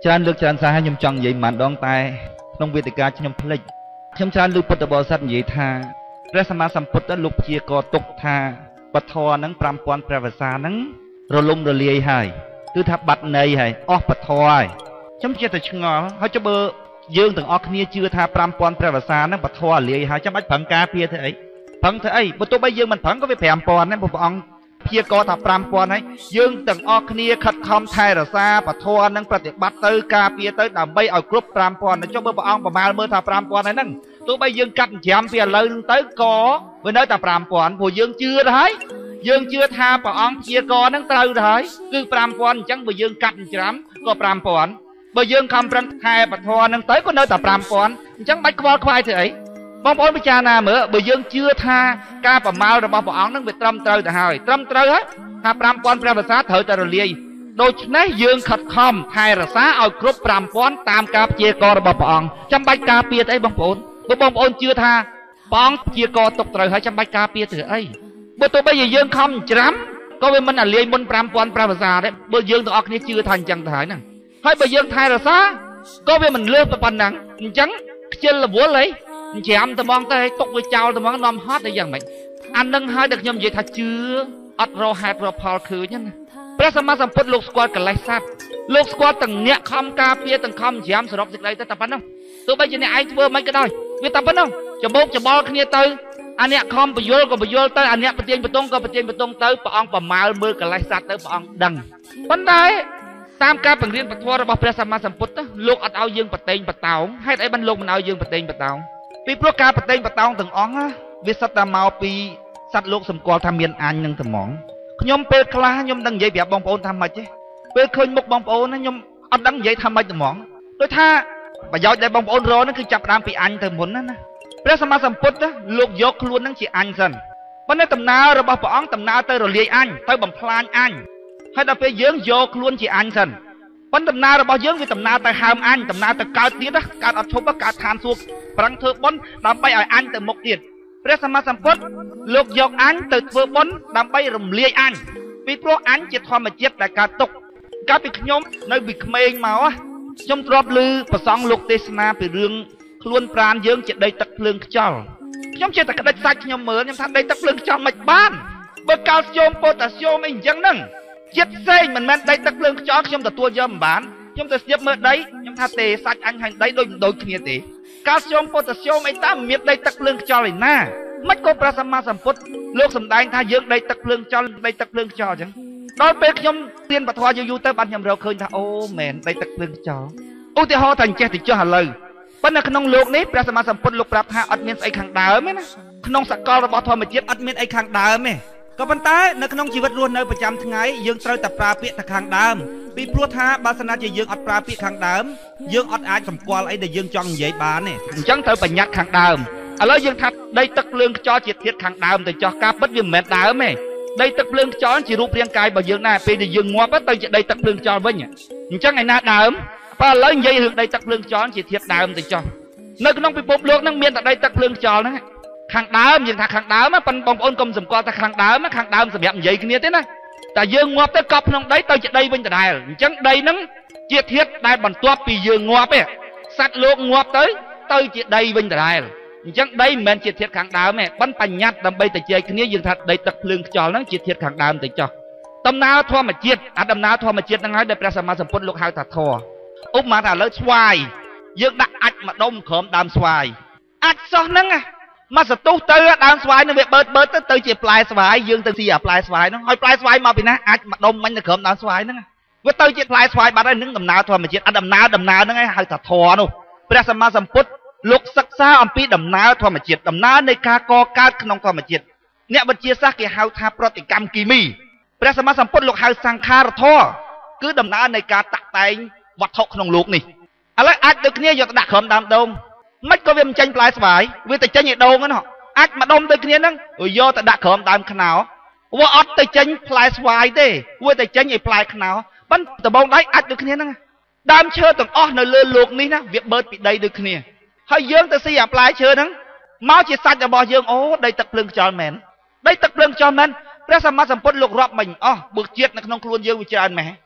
ច្រើនលើកច្រើនសារខ្ញុំចង់និយាយមិនដងតែក្នុងវេទិកាខ្ញុំភ្លេចខ្ញុំច្រើនលើកពុទ្ធបរិស័ទនិយាយថាព្រះសម្មាសម្ពុទ្ធលោកព្យាករទុកថាបធរហ្នឹង5000ព្រះវសាហ្នឹងរលំរលាយហើយគឺថាបាត់ន័យហើយអស់បធរហើយខ្ញុំចេះតែឆ្ងល់ហើយចុះបើយើងទាំងអស់គ្នាជឿថា5000ព្រះវសាហ្នឹងបធររលាយហើយចាំបាច់ប្រឹងការពារធ្វើអីប្រឹងធ្វើអីបើទោះបីយើងមិនប្រឹងក៏វា5000ដែរព្រះអង្គព្យាករថា5000ហើយយើងទាំងអស់គ្នាខិតខំថែរក្សាបធរនឹងប្រតិបត្តិទៅការពារទៅដើម្បីឲ្យគ្រប់5000ចុះបើព្រះអង្គប្រមាលមើលថា5000ហើយហ្នឹងទោះបីយើងកាត់ច្រាំពីឥឡូវហ្នឹងទៅក៏វានៅតែ5000ព្រោះយើងជឿទៅហើយយើងជឿថាព្រះអង្គព្យាករហ្នឹងត្រូវទៅហើយគឺ5000អញ្ចឹងបើយើងកាត់ច្រាំក៏5000បើយើងខំប្រឹងថែបធរហ្នឹងទៅក៏នៅតែ5000អញ្ចឹងបាច់ខ្វល់ខ្វាយធ្វើអីបងប្អូនពិចារណាមើលបើយើងជឿថាការប្រមាលរបស់ព្រះអង្គនឹងវាត្រឹមត្រូវទៅហើយត្រឹមត្រូវហើយថា5000ព្រះវសាត្រូវតែរលាយដូច្នេះយើងខិតខំថែរក្សាឲ្យគ្រប់5000តាមការព្យាកររបស់ព្រះអង្គចាំបាច់ការពារទៅអីបងប្អូនបើបងប្អូនជឿថាព្រះអង្គព្យាករទុកត្រូវហើយចាំបាច់ការពារទៅអីបើទោះបីជាយើងខំច្រាំក៏វាមិនអាលាយមុន5000ព្រះវសាដែរបើយើងទាំងអស់គ្នាជឿថាអញ្ចឹងទៅហើយហ្នឹងហើយបើយើងថែរក្សាក៏វាមិនលើសប៉ុណ្ណឹងអញ្ចឹងខ្ជិលរវល់អីច្រាំត្មងទៅឲ្យទុកវាចោលត្មងនាំហត់ទៅយ៉ាងម៉េចអានឹងហើយដែលខ្ញុំនិយាយថាជឿអត់រកហេតុរកផលឃើញណាព្រះសម្មាសម្ពុទ្ធលោកស្គាល់កិលេសសត្វលោកស្គាល់ទាំងអ្នកខំការពារទាំងខំច្រាំសរុបសេចក្តីទៅតែប៉ុណ្ណោះទោះបីជាអ្នកឯងធ្វើមិនក៏ដោយវាតែប៉ុណ្ណោះច្បោកច្បល់គ្នាទៅអាអ្នកខំបញ្យល់ក៏បញ្យល់ទៅអាអ្នកប្រទៀងបតុងក៏ប្រទៀងបតុងទៅព្រះអង្គប្រមាលមើលកិលេសសត្វទៅព្រះអង្គដឹងប៉ុន្តែតាមការបង្រៀនពធរបស់ព្រះសម្មាសម្ពុទ្ធលោកអត់ឲ្យយើងប្រតេងបតោងហេតុអីបានលោកមិនឲ្យយើងប្រតេងបតោងពីព្រោះការប្រតេងបតោងទាំងអង្គវាសិតតែមកពីសត្វលោកសម្គាល់ថាមានអញនឹងត្មងខ្ញុំពេលខ្លះខ្ញុំដឹងនិយាយប្រាប់បងប្អូនថាម៉េចទេពេលឃើញមុខបងប្អូនខ្ញុំអត់ដឹងនិយាយថាម៉េចត្មងដូចថាប្រយោជន៍ដែលបងប្អូនរកហ្នឹងគឺចាប់ផ្ដើមពីអញទៅមុនណាព្រះសម្មាសម្ពុទ្ធលោកយកខ្លួនហ្នឹងជាអញសិនប៉ុន្តែដំណើររបស់ព្រះអង្គដំណើរទៅរលាយអញទៅបំផ្លាញអញហើយដល់ពេលយើងយកខ្លួនជាអញសិនប៉ុន្តែដំណើររបស់យើងវាដំណើរទៅហើមអញដំណើរទៅកើតទៀតកើតអត់ឈប់កើតឋានសួគ៌ប្រឹងធ្វើបុណ្យដើម្បីឲ្យអញទៅមុខទៀតព្រះសម្មាសម្ពុទ្ធលោកយកអញទៅធ្វើបុណ្យដើម្បីរំលាយអញពីព្រោះអញជាធម្មជាតិដែលកើតទុក្ខកាលពីខ្ញុំនៅពីក្មេងមកខ្ញុំធ្លាប់ឮព្រះសង្ឃលោកទេសនាពីរឿងខ្លួនប្រាណយើងជាដីទឹកភ្លើងខ្យល់ខ្ញុំចេះតែក្តិចសាច់ខ្ញុំមើលខ្ញុំថាដីទឹកភ្លើងខ្យល់មិនបានបើកាល់ស្យូមប៉ូតាស្យូមអីអញ្ចឹងហ្នឹងចិត្តផ្សេងមិនមែនដីទឹកភ្លើងខ្យល់ខ្ញុំទទួលយកមិនបានខ្ញុំទៅស្ទាបមើលដីខ្ញុំថាទេសាច់អញហើយដីដូចគ្នាទេកាល់ស្យូមប៉ូតាស្យូមអីតាមមានដីទឹកភ្លើងខ្យល់ឯណាមិនក៏ព្រះសម្មាសម្ពុទ្ធលោកសម្ដែងថាយើងដីទឹកភ្លើងខ្យល់ដីទឹកភ្លើងខ្យល់អញ្ចឹងដល់ពេលខ្ញុំរៀនពធយូរទៅបានខ្ញុំរកឃើញថាអូមែនដីទឹកភ្លើងខ្យល់ឧទាហរណ៍ថាអញ្ចេះទៅចុះឥឡូវប៉ុន្តែក្នុងលោកនេះព្រះសម្មាសម្ពុទ្ធលោកប្រាប់ថាអត់មានស្អីខាងដើមទេណាក្នុងសកលរបស់ធម្មជាតិអត់មានអីខាងដើមទេក៏ប៉ុន្តែនៅក្នុងជីវិតរស់នៅប្រចាំថ្ងៃយើងត្រូវតែប្រើពាក្យថាខាងដើមពីព្រោះថាបើសិនណាជាយើងអត់ប្រើពាក្យខាងដើមយើងអត់អាចសម្គាល់អីដែលយើងចង់និយាយបានទេអញ្ចឹងត្រូវបញ្ញត្តិខាងដើមឥឡូវយើងថាដីទឹកភ្លើងខ្យល់ជាធាតុខាងដើមទៅចោះការពិតវាមិនមែនដើមទេដីទឹកភ្លើងខ្យល់ជារូបរាងកាយរបស់យើងដែរពេលដែលយើងងាប់ទៅជាដីទឹកភ្លើងខ្យល់វិញអញ្ចឹងឯណាដើមបើឥឡូវនិយាយរឿងដីទឹកភ្លើងខ្យល់ជាធាតុដើមទៅចោះនៅក្នុងពិភពលោកហ្នឹងមានតែដីទឹកភ្លើងខ្យល់ហ្នឹងខាងដើមយើងថាខាងដើមប៉ុន្តែបងប្អូនកុំសម្គាល់ថាខាងដើមសម្រាប់និយាយគ្នាទេណាតែយើងងាប់ទៅកប់ក្នុងដីទៅជាដីវិញដដែលអញ្ចឹងដីហ្នឹងជាធាតុដែលបន្ទាប់ពីយើងងាប់ទេសត្វលោកងាប់ទៅជាដីវិញដដែលអញ្ចឹងដីមិនមែនជាធាតុខាងដើមទេប៉ុន្តែបញ្ញត្តិដើម្បីទៅជែកគ្នាយើងថាដីទឹកភ្លើងខ្យល់ហ្នឹងជាធាតុខាងដើមទៅចោះដំណើរធម្មជាតិដំណើរធម្មជាតិហ្នឹងហើយដែលព្រះសម្មាសម្ពុទ្ធលោកហៅថាធម៌ឧបមាថាឥឡូវស្វាយយើងដាក់អាចម្ដុំក្រោមដើមស្វាយអាចសោះហ្នឹងមកសន្ទុះទៅដើមស្វាយនឹងវាបឺតទៅជាផ្លែស្វាយយើងទៅស៊ីអាផ្លែស្វាយហ្នឹងហើយផ្លែស្វាយមកពីណាអាចម្ដុំមិញនៅក្រោមដើមស្វាយហ្នឹងវាទៅជាផ្លែស្វាយបាត់ហើយនឹងដំណើរធម្មជាតិដំណើរហ្នឹងហៅថាធម៌នោះព្រះសម្មាសម្ពុទ្ធលោកសិក្សាអំពីដំណើរធម្មជាតិដំណើរនៃការកកើតក្នុងធម្មជាតិអ្នកវិទ្យាសាស្ត្រគេហៅថាប្រតិកម្មគីមីព្រះសម្មាសម្ពុទ្ធលោកហៅសង្ខារធម៌គឺដំណើរនៃការតាក់តែងវត្ថុក្នុងលោកនេះឥឡូវអាចដូចគ្នាយកទៅដាក់ក្រោមដើមដូងមិនក៏វាមិនចេញផ្លែស្វាយវាទៅចេញឯដូងហ្នឹងអាចម្ដុំដូចគ្នាហ្នឹងយកទៅដាក់ក្រោមដើមខ្នោវាអត់ទៅចេញផ្លែស្វាយទេវាទៅចេញឯផ្លែខ្នោប៉ុន្តែដបងដៃអាចដូចគ្នាហ្នឹងដើមឈើទាំងអស់នៅលើលោកនេះណាវាបឺតពីដីដូចគ្នាហើយយើងទៅស៊ីអាផ្លែឈើហ្នឹងមកជាសាច់របស់យើងអូដីទឹកភ្លើងខ្យល់មែនដីទឹកភ្លើងខ្យល់មែនព្រះសម្មាសម្ពុទ្ធលោករាប់មិញអស់បើជាតិនៅក្នុងខ្លួនយើងវាច្រើនម៉េះ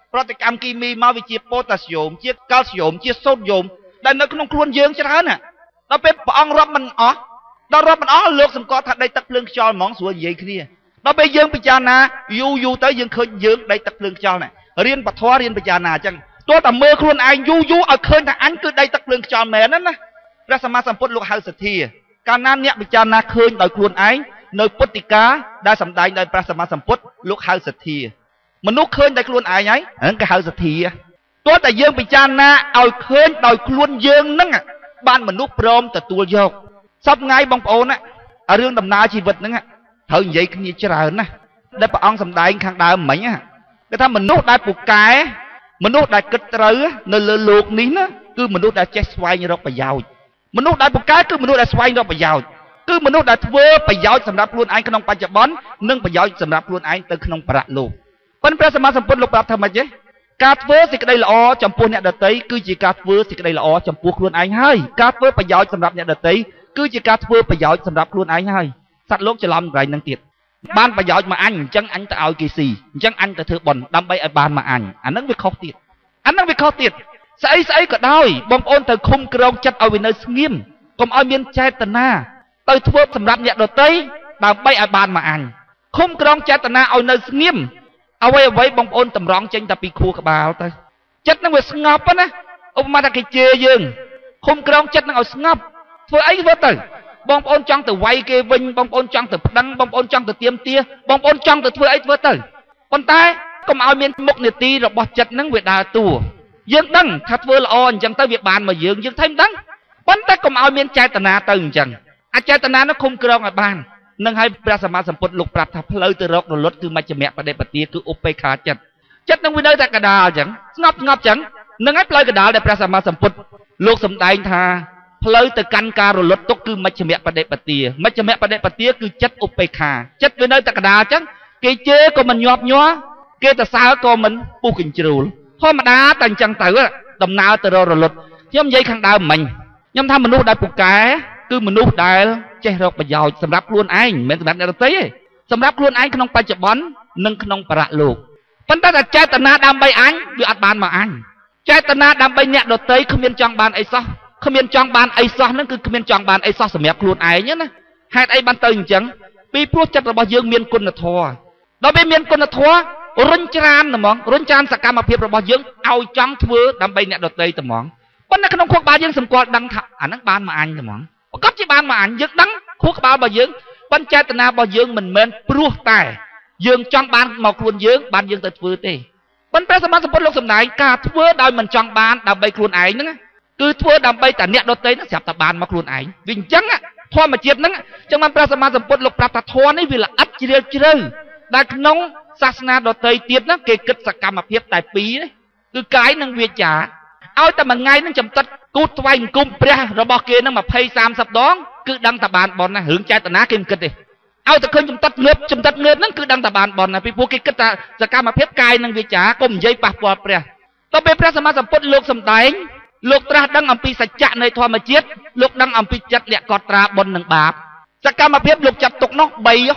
ប្រតិកម្មគីមីមកវាជាប៉ូតាស្យូមជាកាល់ស្យូមជាសូដ្យូមដែលនៅក្នុងខ្លួនយើងច្រើនណាដល់ពេលព្រះអង្គរាប់មិនអស់ដល់រាប់មិនអស់លោកសម្គាល់ថាដីទឹកភ្លើងខ្យល់ហ្មងស្រួលនិយាយគ្នាដល់ពេលយើងពិចារណាយូរទៅយើងឃើញយើងដីទឹកភ្លើងខ្យល់ណារៀនពធរៀនពិចារណាអញ្ចឹងទោះតែមើលខ្លួនឯងយូរឲ្យឃើញថាអញគឺដីទឹកភ្លើងខ្យល់មែនណាព្រះសម្មាសម្ពុទ្ធលោកហៅសទ្ធាកាលណាអ្នកពិចារណាឃើញដោយខ្លួនឯងនៅពុទ្ធិកាដែលសម្ដែងដោយព្រះសម្មាសម្ពុទ្ធលោកហៅសទ្ធាមនុស្សឃើញដោយខ្លួនឯងហើយហ្នឹងគេហៅសទ្ធាទោះតែយើងពិចារណាឲ្យឃើញដោយខ្លួនយើងហ្នឹងបានមនុស្សព្រមទទួលយកសពថ្ងៃបងប្អូនណារឿងដំណើរជីវិតហ្នឹងត្រូវនិយាយគ្នាច្រើនណាស់ដែលព្រះអង្គសម្ដែងខាងដើមមិញគេថាមនុស្សដែលពូកែមនុស្សដែលគិតត្រូវនៅលើលោកនេះណាគឺមនុស្សដែលចេះស្វែងរកប្រយោជន៍មនុស្សដែលពូកែគឺមនុស្សដែលស្វែងរកប្រយោជន៍គឺមនុស្សដែលធ្វើប្រយោជន៍សម្រាប់ខ្លួនឯងក្នុងបច្ចុប្បន្ននិងប្រយោជន៍សម្រាប់ខ្លួនឯងទៅក្នុងបរលោកប៉ុន្តែព្រះសម្មាសម្ពុទ្ធលោកប្រាប់ថាម៉េចទេការធ្វើសេចក្តីល្អចំពោះអ្នកដទៃគឺជាការធ្វើសេចក្តីល្អចំពោះខ្លួនឯងហើយការធ្វើប្រយោជន៍សម្រាប់អ្នកដទៃគឺជាការធ្វើប្រយោជន៍សម្រាប់ខ្លួនឯងហើយសត្វលោកច្រឡំកន្លែងហ្នឹងទៀតបានប្រយោជន៍មកអញអញ្ចឹងអញទៅឲ្យគេស៊ីអញ្ចឹងអញទៅធ្វើបុណ្យដើម្បីឲ្យបានមកអញអាហ្នឹងវាខុសទៀតស្អីក៏ដោយបងប្អូនទៅឃុំក្រងចិត្តឲ្យវានៅស្ងៀមកុំឲ្យមានចេតនាទៅធ្វើសម្រាប់អ្នកដទៃដើម្បីឲ្យបានមកអញឃុំក្រងចេតនាឲ្យនៅស្ងៀមអ្វីបងប្អូនតម្រង់ចេញតែពីខួរក្បាលទៅចិត្តហ្នឹងវាស្ងប់ណាឧបមាថាគេជេរយើងឃុំក្រងចិត្តហ្នឹងឲ្យស្ងប់ធ្វើអីធ្វើទៅបងប្អូនចង់ទៅវាយគេវិញបងប្អូនចង់ទៅប្តឹងបងប្អូនចង់ទៅទាមទារបងប្អូនចង់ទៅធ្វើអីធ្វើទៅប៉ុន្តែកុំឲ្យមានមុខនីតិរបស់ចិត្តហ្នឹងវាដើរតួយើងដឹងថាធ្វើល្អអញ្ចឹងទៅវាបានមកយើងថៃមិនដឹងប៉ុន្តែកុំឲ្យមានចេតនាទៅអញ្ចឹងអចេតនានោះឃុំក្រងឲ្យបាននឹងឲ្យព្រះសម្មាសម្ពុទ្ធលោកប្រាប់ថាផ្លូវទៅរករលត់គឺមជ្ឈមបដិបទាគឺឧបេក្ខាចិត្តនឹងវានៅតែកដាលអញ្ចឹងស្ងប់អញ្ចឹងនឹងឲ្យផ្លូវកដាលដែលព្រះសម្មាសម្ពុទ្ធលោកសម្ដែងថាផ្លូវទៅកាន់ការរលត់ទុកគឺមជ្ឈមបដិបទាមជ្ឈមបដិបទាគឺចិត្តឧបេក្ខាចិត្តវានៅតែកដាលអញ្ចឹងគេជេរក៏មិនញាប់ញ័រគេទៅសើក៏មិនពុះកញ្ជ្រូលធម្មតាតែអញ្ចឹងទៅដំណើរទៅរលត់ខ្ញុំនិយាយខាងដើមមិញខ្ញុំថាមនុស្សដែលពូកែគឺមនុស្សដែលចេះរកប្រយោជន៍សម្រាប់ខ្លួនឯងមិនមែនសម្រាប់អ្នកដទៃទេសម្រាប់ខ្លួនឯងក្នុងបច្ចុប្បន្ននិងក្នុងបរលោកប៉ុន្តែតែចេតនាដើម្បីអញវាអត់បានមកអញចេតនាដើម្បីអ្នកដទៃគ្មានចង់បានអីសោះគ្មានចង់បានអីសោះហ្នឹងគឺគ្មានចង់បានអីសោះសម្រាប់ខ្លួនឯងណាហេតុអីបានទៅអញ្ចឹងពីព្រោះចិត្តរបស់យើងមានគុណធម៌ដល់ពេលមានគុណធម៌រុញច្រានហ្មងរុញច្រានសកម្មភាពរបស់យើងឲ្យចង់ធ្វើដើម្បីអ្នកដទៃតែហ្មងប៉ុន្តែក្នុងខួរក្បាលយើងសម្គាល់ដឹងថាអាហ្នឹងបានមកអញតែហ្មងប្រកបជាបានមកអញយើងដឹងខួរក្បាលរបស់យើងប៉ុន្តែចេតនារបស់យើងមិនមែនព្រោះតែយើងចង់បានមកខ្លួនយើងបានយើងទៅធ្វើទេប៉ុន្តែព្រះសម្មាសម្ពុទ្ធលោកសម្ដែងការធ្វើដោយមិនចង់បានដើម្បីខ្លួនឯងហ្នឹងគឺធ្វើដើម្បីតែអ្នកដទៃហ្នឹងស្រាប់តែបានមកខ្លួនឯងវាអញ្ចឹងធម្មជាតិហ្នឹងចឹងបានព្រះសម្មាសម្ពុទ្ធលោកប្រាប់ថាធម៌នេះវាល្អិតជ្រាលជ្រៅដែលក្នុងសាសនាដទៃទៀតហ្នឹងគេគិតសកម្មភាពតែពីរគឺកាយនិងវាចាឲ្យតែមួយថ្ងៃហ្នឹងចំតិតគូតថ្វាយអង្គមព្រះរបស់គេហ្នឹង20 30ដងគឺដឹងតែបានបនណារឿងចេតនាគេមិនគិតទេឲ្យតែឃើញចំតិតងើបហ្នឹងគឺដឹងតែបានបនណាពីព្រោះគេគិតថាសកម្មភាពកាយនិងវាចាកុំនិយាយប៉ះពាល់ព្រះដល់ពេលព្រះសម្មាសម្ពុទ្ធលោកសម្ដែងលោកត្រាស់ដឹងអំពីសច្ចៈនៃធម្មជាតិលោកដឹងអំពីចិត្តលក្ខកត្រាបុណ្យនិងបាបសកម្មភាពលោកចាត់ទុកនោះ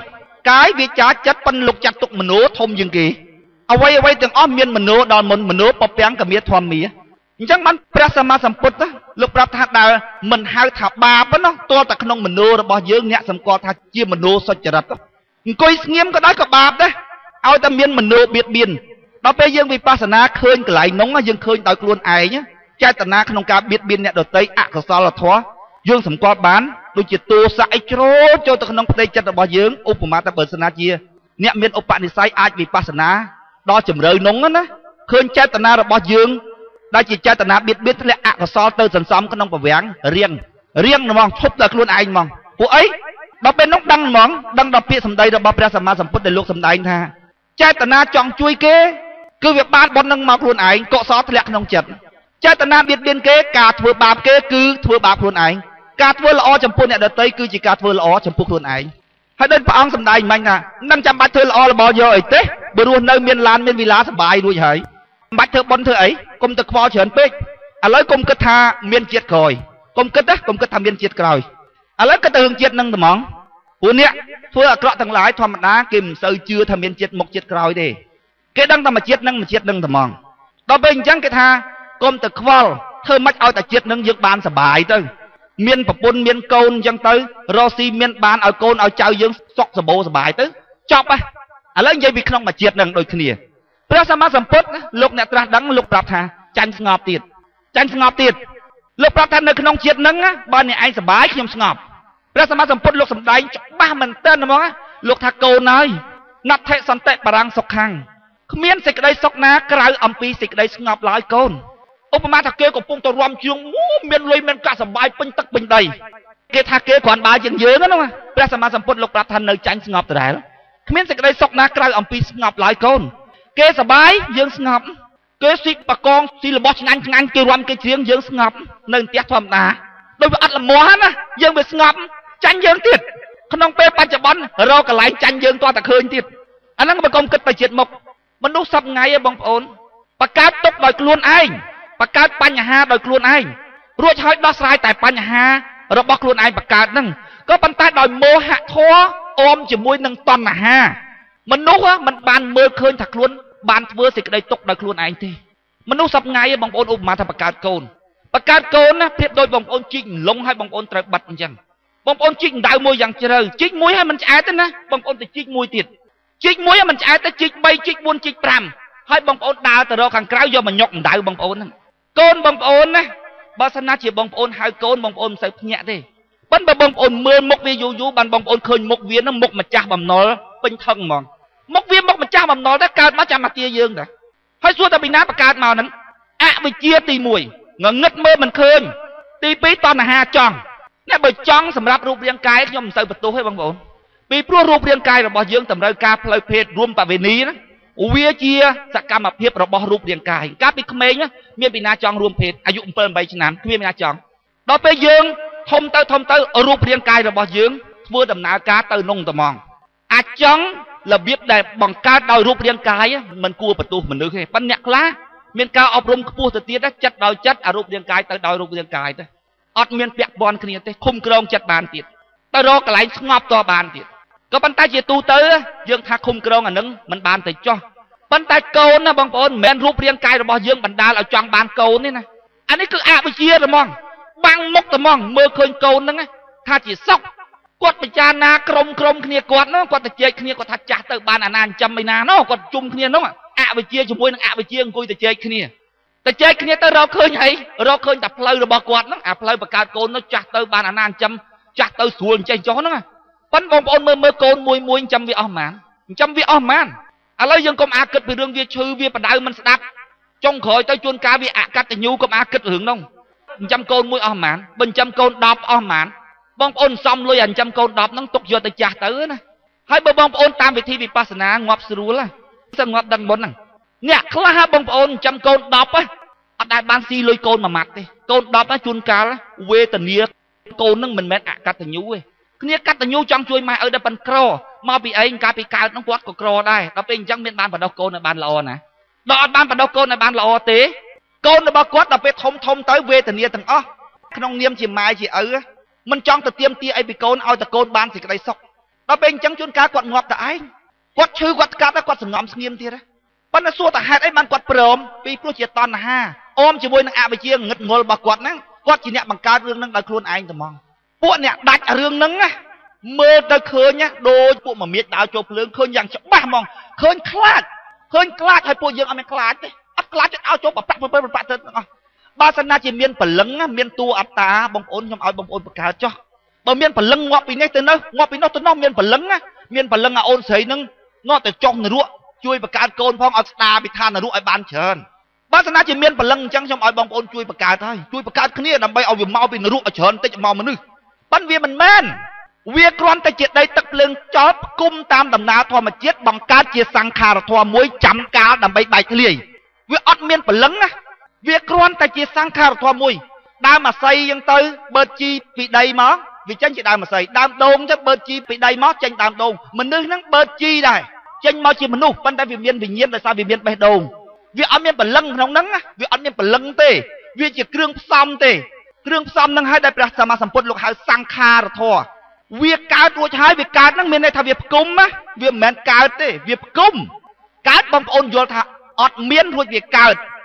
3កាយវាចាចិត្តប៉ុនលោកចាត់ទុកមโนធំជាងគេអ្វីទាំងអស់មានមโนដល់មុនមโนពពាំងកមាធម្មាអញ្ចឹងបានព្រះសម្មាសម្ពុទ្ធលោកប្រាប់ថាដើរមិនហៅថាបាបណាទាល់តែក្នុងមโนរបស់យើងអ្នកសម្គាល់ថាជាមโนសុចរិតអង្គុយស្ងៀមក៏ដោយក៏បាបដែរឲ្យតែមានមโนបៀតបៀនដល់ពេលយើងវិបស្សនាឃើញកន្លែងនោះយើងឃើញដោយខ្លួនឯងចេតនាក្នុងការបៀតបៀនអ្នកដទៃអកុសលធម៌យើងសម្គាល់បានដូចជាទោសៈអីជ្រុលចូលទៅក្នុងផ្ទៃចិត្តរបស់យើងឧបមាថាបើសិនជាអ្នកមានឧបនិស្ស័យអាចវិបស្សនាដល់ជំរឿនោះណាឃើញចេតនារបស់យើងដែលជាចេតនាបៀតបៀនធ្លាក់អកុសលទៅសន្សំក្នុងប្រវាំងរៀងហ្មងឈប់ដល់ខ្លួនឯងហ្មងពួកអីដល់ពេលនោះដឹងហ្មងដឹងដល់ពាក្យសម្ដីរបស់ព្រះសម្មាសម្ពុទ្ធដែលលោកសម្ដែងថាចេតនាចង់ជួយគេគឺវាបានបុណ្យនឹងមកខ្លួនឯងកុសលធ្លាក់ក្នុងចិត្តចេតនាបៀតបៀនគេការធ្វើបាបគេគឺធ្វើបាបខ្លួនឯងការធ្វើល្អចំពោះអ្នកដទៃគឺជាការធ្វើល្អចំពោះខ្លួនឯងហើយដូចព្រះអង្គសម្ដែងមិញថាមិនចាំបាច់ធ្វើល្អរបស់យកអីទេបើរស់នៅមានឡានមានវិឡាសបាយរួចហើយមិនបាច់ធ្វើបុណ្យធ្វើអីកុំទៅខ្វល់ច្រើនពេកឥឡូវកុំគិតថាមានជាតិក្រោយកុំគិតថាមានជាតិក្រោយឥឡូវគិតទៅរឿងជាតិនឹងហ្មងព្រោះអ្នកធ្វើអាក្រក់ទាំងឡាយធម្មតាគេមិនសូវជឿថាមានជាតិមុខជាតិក្រោយទេគេដឹងតែមួយជាតិនឹងហ្មងដល់ពេលអញ្ចឹងគេថាកុំទៅខ្វល់ធ្វើម៉េចឲ្យតែជាតិនឹងយើងបានសុបាយទៅមានប្រពន្ធមានកូនអញ្ចឹងទៅរស់ស៊ីមានបានឲ្យកូនឲ្យចៅយើងសុខសម្បូរសុបាយទៅចប់ហើយឥឡូវនិយាយពីក្នុងមួយជាតិនឹងដូចគ្នាព្រះសម្មាសម្ពុទ្ធលោកអ្នកត្រាស់ដឹងលោកប្រាប់ថាចាញ់ស្ងប់ទៀតចាញ់ស្ងប់ទៀតលោកប្រាប់ថានៅក្នុងជាតិនឹងបើអ្នកឯងសុបាយខ្ញុំស្ងប់ព្រះសម្មាសម្ពុទ្ធលោកសម្ដែងច្បាស់មែនទែនហ្មងលោកថាកូនហើយណដ្ឋិសន្តិបរាំងសុខខាងគ្មានសេចក្តីសុខណាក្រៅអំពីសេចក្តីស្ងប់ឡើយកូនឧបមាថាគេកំពុងទៅរំជើងមានលុយមានកាក់សបាយពេញទឹកពេញដីគេថាគេគ្រាន់បើជាងយើងហ្នឹងព្រះសម្មាសម្ពុទ្ធលោកប្រាប់ថានៅចាញ់ស្ងប់ដដែលគ្មានសេចក្តីសុខណាក្រៅអំពីស្ងប់ឡើយកូនគេសបាយយើងស្ងប់គេស៊ីបកងស៊ីរបស់ឆ្ងាញ់ឆ្ងាញ់គេរំគេច្រៀងយើងស្ងប់នៅផ្ទះធម្មតាដោយវាអត់ល្មមណាយើងវាស្ងប់ចាញ់យើងទៀតក្នុងពេលបច្ចុប្បន្នរកកន្លែងចាញ់យើងតតែឃើញទៀតអាហ្នឹងបើកុំគិតទៅជាតិមុខមនុស្សសពថ្ងៃឯងបងប្អូនបកើតទុកដោយខ្លួនឯងបកើតបញ្ហាដោយខ្លួនឯងរួចហើយដោះស្រាយតែបញ្ហារបស់ខ្លួនឯងបកើតហ្នឹងក៏ប៉ុន្តែដោយមោហៈធម៌អមជាមួយនឹងតណ្ហាមនុស្សមិនបានមើលឃើញថាខ្លួនបានធ្វើសេចក្តីទុកដោយខ្លួនឯងទេមនុស្សសពថ្ងៃឯងបងប្អូនឧបមាថាបកើតកូនណាប្រៀបដូចបងប្អូនជីកលងហើយបងប្អូនត្រូវបាត់អញ្ចឹងបងប្អូនជីកដៅមួយយ៉ាងជ្រៅជីកមួយហើយមិនឆ្អែតទេណាបងប្អូនទៅជីកមួយទៀតជីកមួយហើយមិនឆ្អែតទេជីក3ជីក4ជីក5ហើយបងប្អូនដើរទៅរកខាងក្រៅយកមកញុកដៅបងប្អូនហ្នឹងកូនបងប្អូនណាបើសិនណាជាបងប្អូនហៅកូនបងប្អូនមិនសូវភ្ញាក់ទេប៉ុន្តែបងប្អូនមើលមុខវាយូរបានបងប្អូនឃើញមុខវាហ្នឹងមុខម្ចាស់បំណុលពេញថឹងហ្មងមុខវាមុខម្ចាស់បំណុលតែកើតមកចាំមកទាយើងតាហើយសួរតែពីណាបកើតមកហ្នឹងអវិជ្ជាទី1ងងឹតមើលមិនឃើញទី2តណ្ហាចង់អ្នកបើចង់សម្រាប់រូបរាងកាយខ្ញុំមិនសូវបន្ទោសទេបងប្អូនពីព្រោះរូបរាងកាយរបស់យើងតម្រូវការផ្លូវភេទរួមបវេនីណាវាជាសកម្មភាពរបស់រូបរាងកាយកាលពីក្មេងមានពីណាចង់រួមភេទអាយុ7 8ឆ្នាំគ្មានពីណាចង់ដល់ពេលយើងធំទៅរូបរាងកាយរបស់យើងធ្វើដំណើរការទៅនងត្មងអាចចង់របៀបដែលបង្កើតដោយរូបរាងកាយមិនគួរបន្ទោសមនុស្សទេប៉ុន្តែអ្នកខ្លះមានការអប់រំខ្ពស់ទៅទៀតចិត្តដោយចិត្តអារូបរាងកាយទៅដោយរូបរាងកាយទៅអត់មានពាក់ព័ន្ធគ្នាទេឃុំក្រងចិត្តបានទៀតទៅរកកន្លែងស្ងប់តបានទៀតក៏ប៉ុន្តែជាទូទៅយើងថាឃុំក្រងអានឹងមិនបានទៅចោះប៉ុន្តែកូនណាបងប្អូនមិនមែនរូបរាងកាយរបស់យើងបណ្ដាលឲ្យចង់បានកូនទេណាអានេះគឺអវិជ្ជាហ្មងបាំងមុខហ្មងមើលឃើញកូនហ្នឹងថាជាសុខគាត់ពិចារណាក្រុមគ្នាគាត់ហ្នឹងគាត់ទៅជែកគ្នាគាត់ថាចាស់ទៅបានអាណាចិញ្ចឹមឯណានោះគាត់ជុំគ្នានោះអវិជ្ជាជាមួយនឹងអវិជ្ជាអង្គុយទៅជែកគ្នាទៅរកឃើញអីរកឃើញតែផ្លូវរបស់គាត់ហ្នឹងអាផ្លូវបង្កើតកូននោះចាស់ទៅបានអាណាចិញ្ចឹមចាស់ទៅស្រួលចេះចុះហ្នឹងប៉ុន្តែបងប្អូនមើលកូនមួយចិញ្ចឹមវាអស់ហ្មងចិញ្ចឹមវាអស់ហ្មងឥឡូវយើងកុំអាគិតពីរឿងវាឈឺវាបដៅមិនស្ដាប់ចុងក្រោយទៅជួនកាលវាអកតញ្ញូកុំអាគិតរឿងហ្នឹងចិញ្ចឹមកូនមួយអស់ហ្មងបើចិញ្ចឹមកូន10អស់ហ្មងបងប្អូនសំលុយអាចិញ្ចឹមកូន10ហ្នឹងទុកយកទៅចាស់ទៅណាហើយបើបងប្អូនតាមវិធីវិបស្សនាងាប់ស្រួលសឹងងាប់ដឹងមុនហ្នឹងអ្នកខ្លះបងប្អូនចិញ្ចឹមកូន10អត់ដែលបានស៊ីលុយកូនមួយម៉ាត់ទេកូន10ជួនកាលវេទនាកូនហ្នឹងមិនមែនអកតញ្ញូទេគ្នាកតញ្ញូចង់ជួយម៉ែឪដល់ប៉ុនក្រមកពីអីកាលពីកើតហ្នឹងគាត់ក៏ក្រដែរដល់ពេលអញ្ចឹងមានបានបដោះកូនឲ្យបានល្អណាដល់អត់បានបដោះកូនឲ្យបានល្អទេកូនរបស់គាត់ដល់ពេលធំទៅវេទនាទាំងអស់ក្នុងនាមជាម៉ែជាឪមិនចង់ទៅទៀមទាអីពីកូនឲ្យតែកូនបានសេចក្តីសុខដល់ពេលអញ្ចឹងជួនកាលគាត់ងាប់តែឯងគាត់ឈឺគាត់ស្កាត់គាត់សង្ងំស្ងៀមទៀតប៉ុន្តែសួរតែហេតុអីបានគាត់ព្រមពីព្រោះជាតណ្ហាអមជាមួយនឹងអវិជ្ជាងឹតងល់របស់គាត់ហ្នឹងគាត់ជាអ្នកបង្កើតរឿងហ្នឹងដោយខ្លួនឯងតែហ្មងពួកអ្នកដាច់រឿងហ្នឹងណាមើលទៅឃើញដូចពួកមមាញដើរចូលភ្លើងឃើញយ៉ាងច្បាស់ហ្មងឃើញខ្លាចហើយពួកយើងអត់មានខ្លាចទេអត់ខ្លាចឲ្យចូលប្រប្រាក់ទៅទាំងអស់បើសិនណាជាមានព្រលឹងមានតួអត្តាបងប្អូនខ្ញុំឲ្យបងប្អូនបង្កើតចុះបើមានព្រលឹងងាប់ពីនេះទៅនោះងាប់ពីនោះទៅនោះមានព្រលឹងអាអូនស្រីហ្នឹងងាប់ទៅចុះនរកជួយបង្កើតកូនផងឲ្យស្ដារពីឋាននរកឲ្យបានច្រើនបើសិនណាជាមានព្រលឹងអញ្ចឹងខ្ញុំឲ្យបងប្អូនជួយបង្កើតហើយជួយបង្កើតគ្នាដើម្បីឲ្យវាមកពីនរកឲ្យច្រើនតិចមកមនុស្សប៉ុន្តែវាមិនមែនវាគ្រាន់តែជាដីទឹកភ្លើងចោលគុំតាមដំណើរធម្មជាតិបង្កើតជាសង្ខារធម៌មួយចាំកាលដើម្បីបែកធ្លាយវាអត់មានព្រលឹងណាវាគ្រាន់តែជាសង្ខារធម៌មួយដើមអាស័យអញ្ចឹងទៅបើជីពីដីមកវាចេញជាដើមអាស័យដើមដូងទៅបើជីពីដីមកចេញដើមដូងមនុស្សហ្នឹងបើជីដែរចេញមកជាមនុស្សប៉ុន្តែវាមានវិញ្ញាណដោយសារវាមានបេះដូងវាអត់មានព្រលឹងក្នុងហ្នឹងវាអត់មានព្រលឹងទេវាជាគ្រឿងផ្សំទេគ្រឿងផ្សំហ្នឹងហើយដែលព្រះសម្មាសម្ពុទ្ធលោកហៅសង្ខារធម៌វាកើតរួចហើយវាកើតហ្នឹងមានន័យថាវាផ្គុំណាវាមិនមែនកើតទេវាផ្គុំកើតបងប្អូនយល់ថាអត់មានរួចវាកើត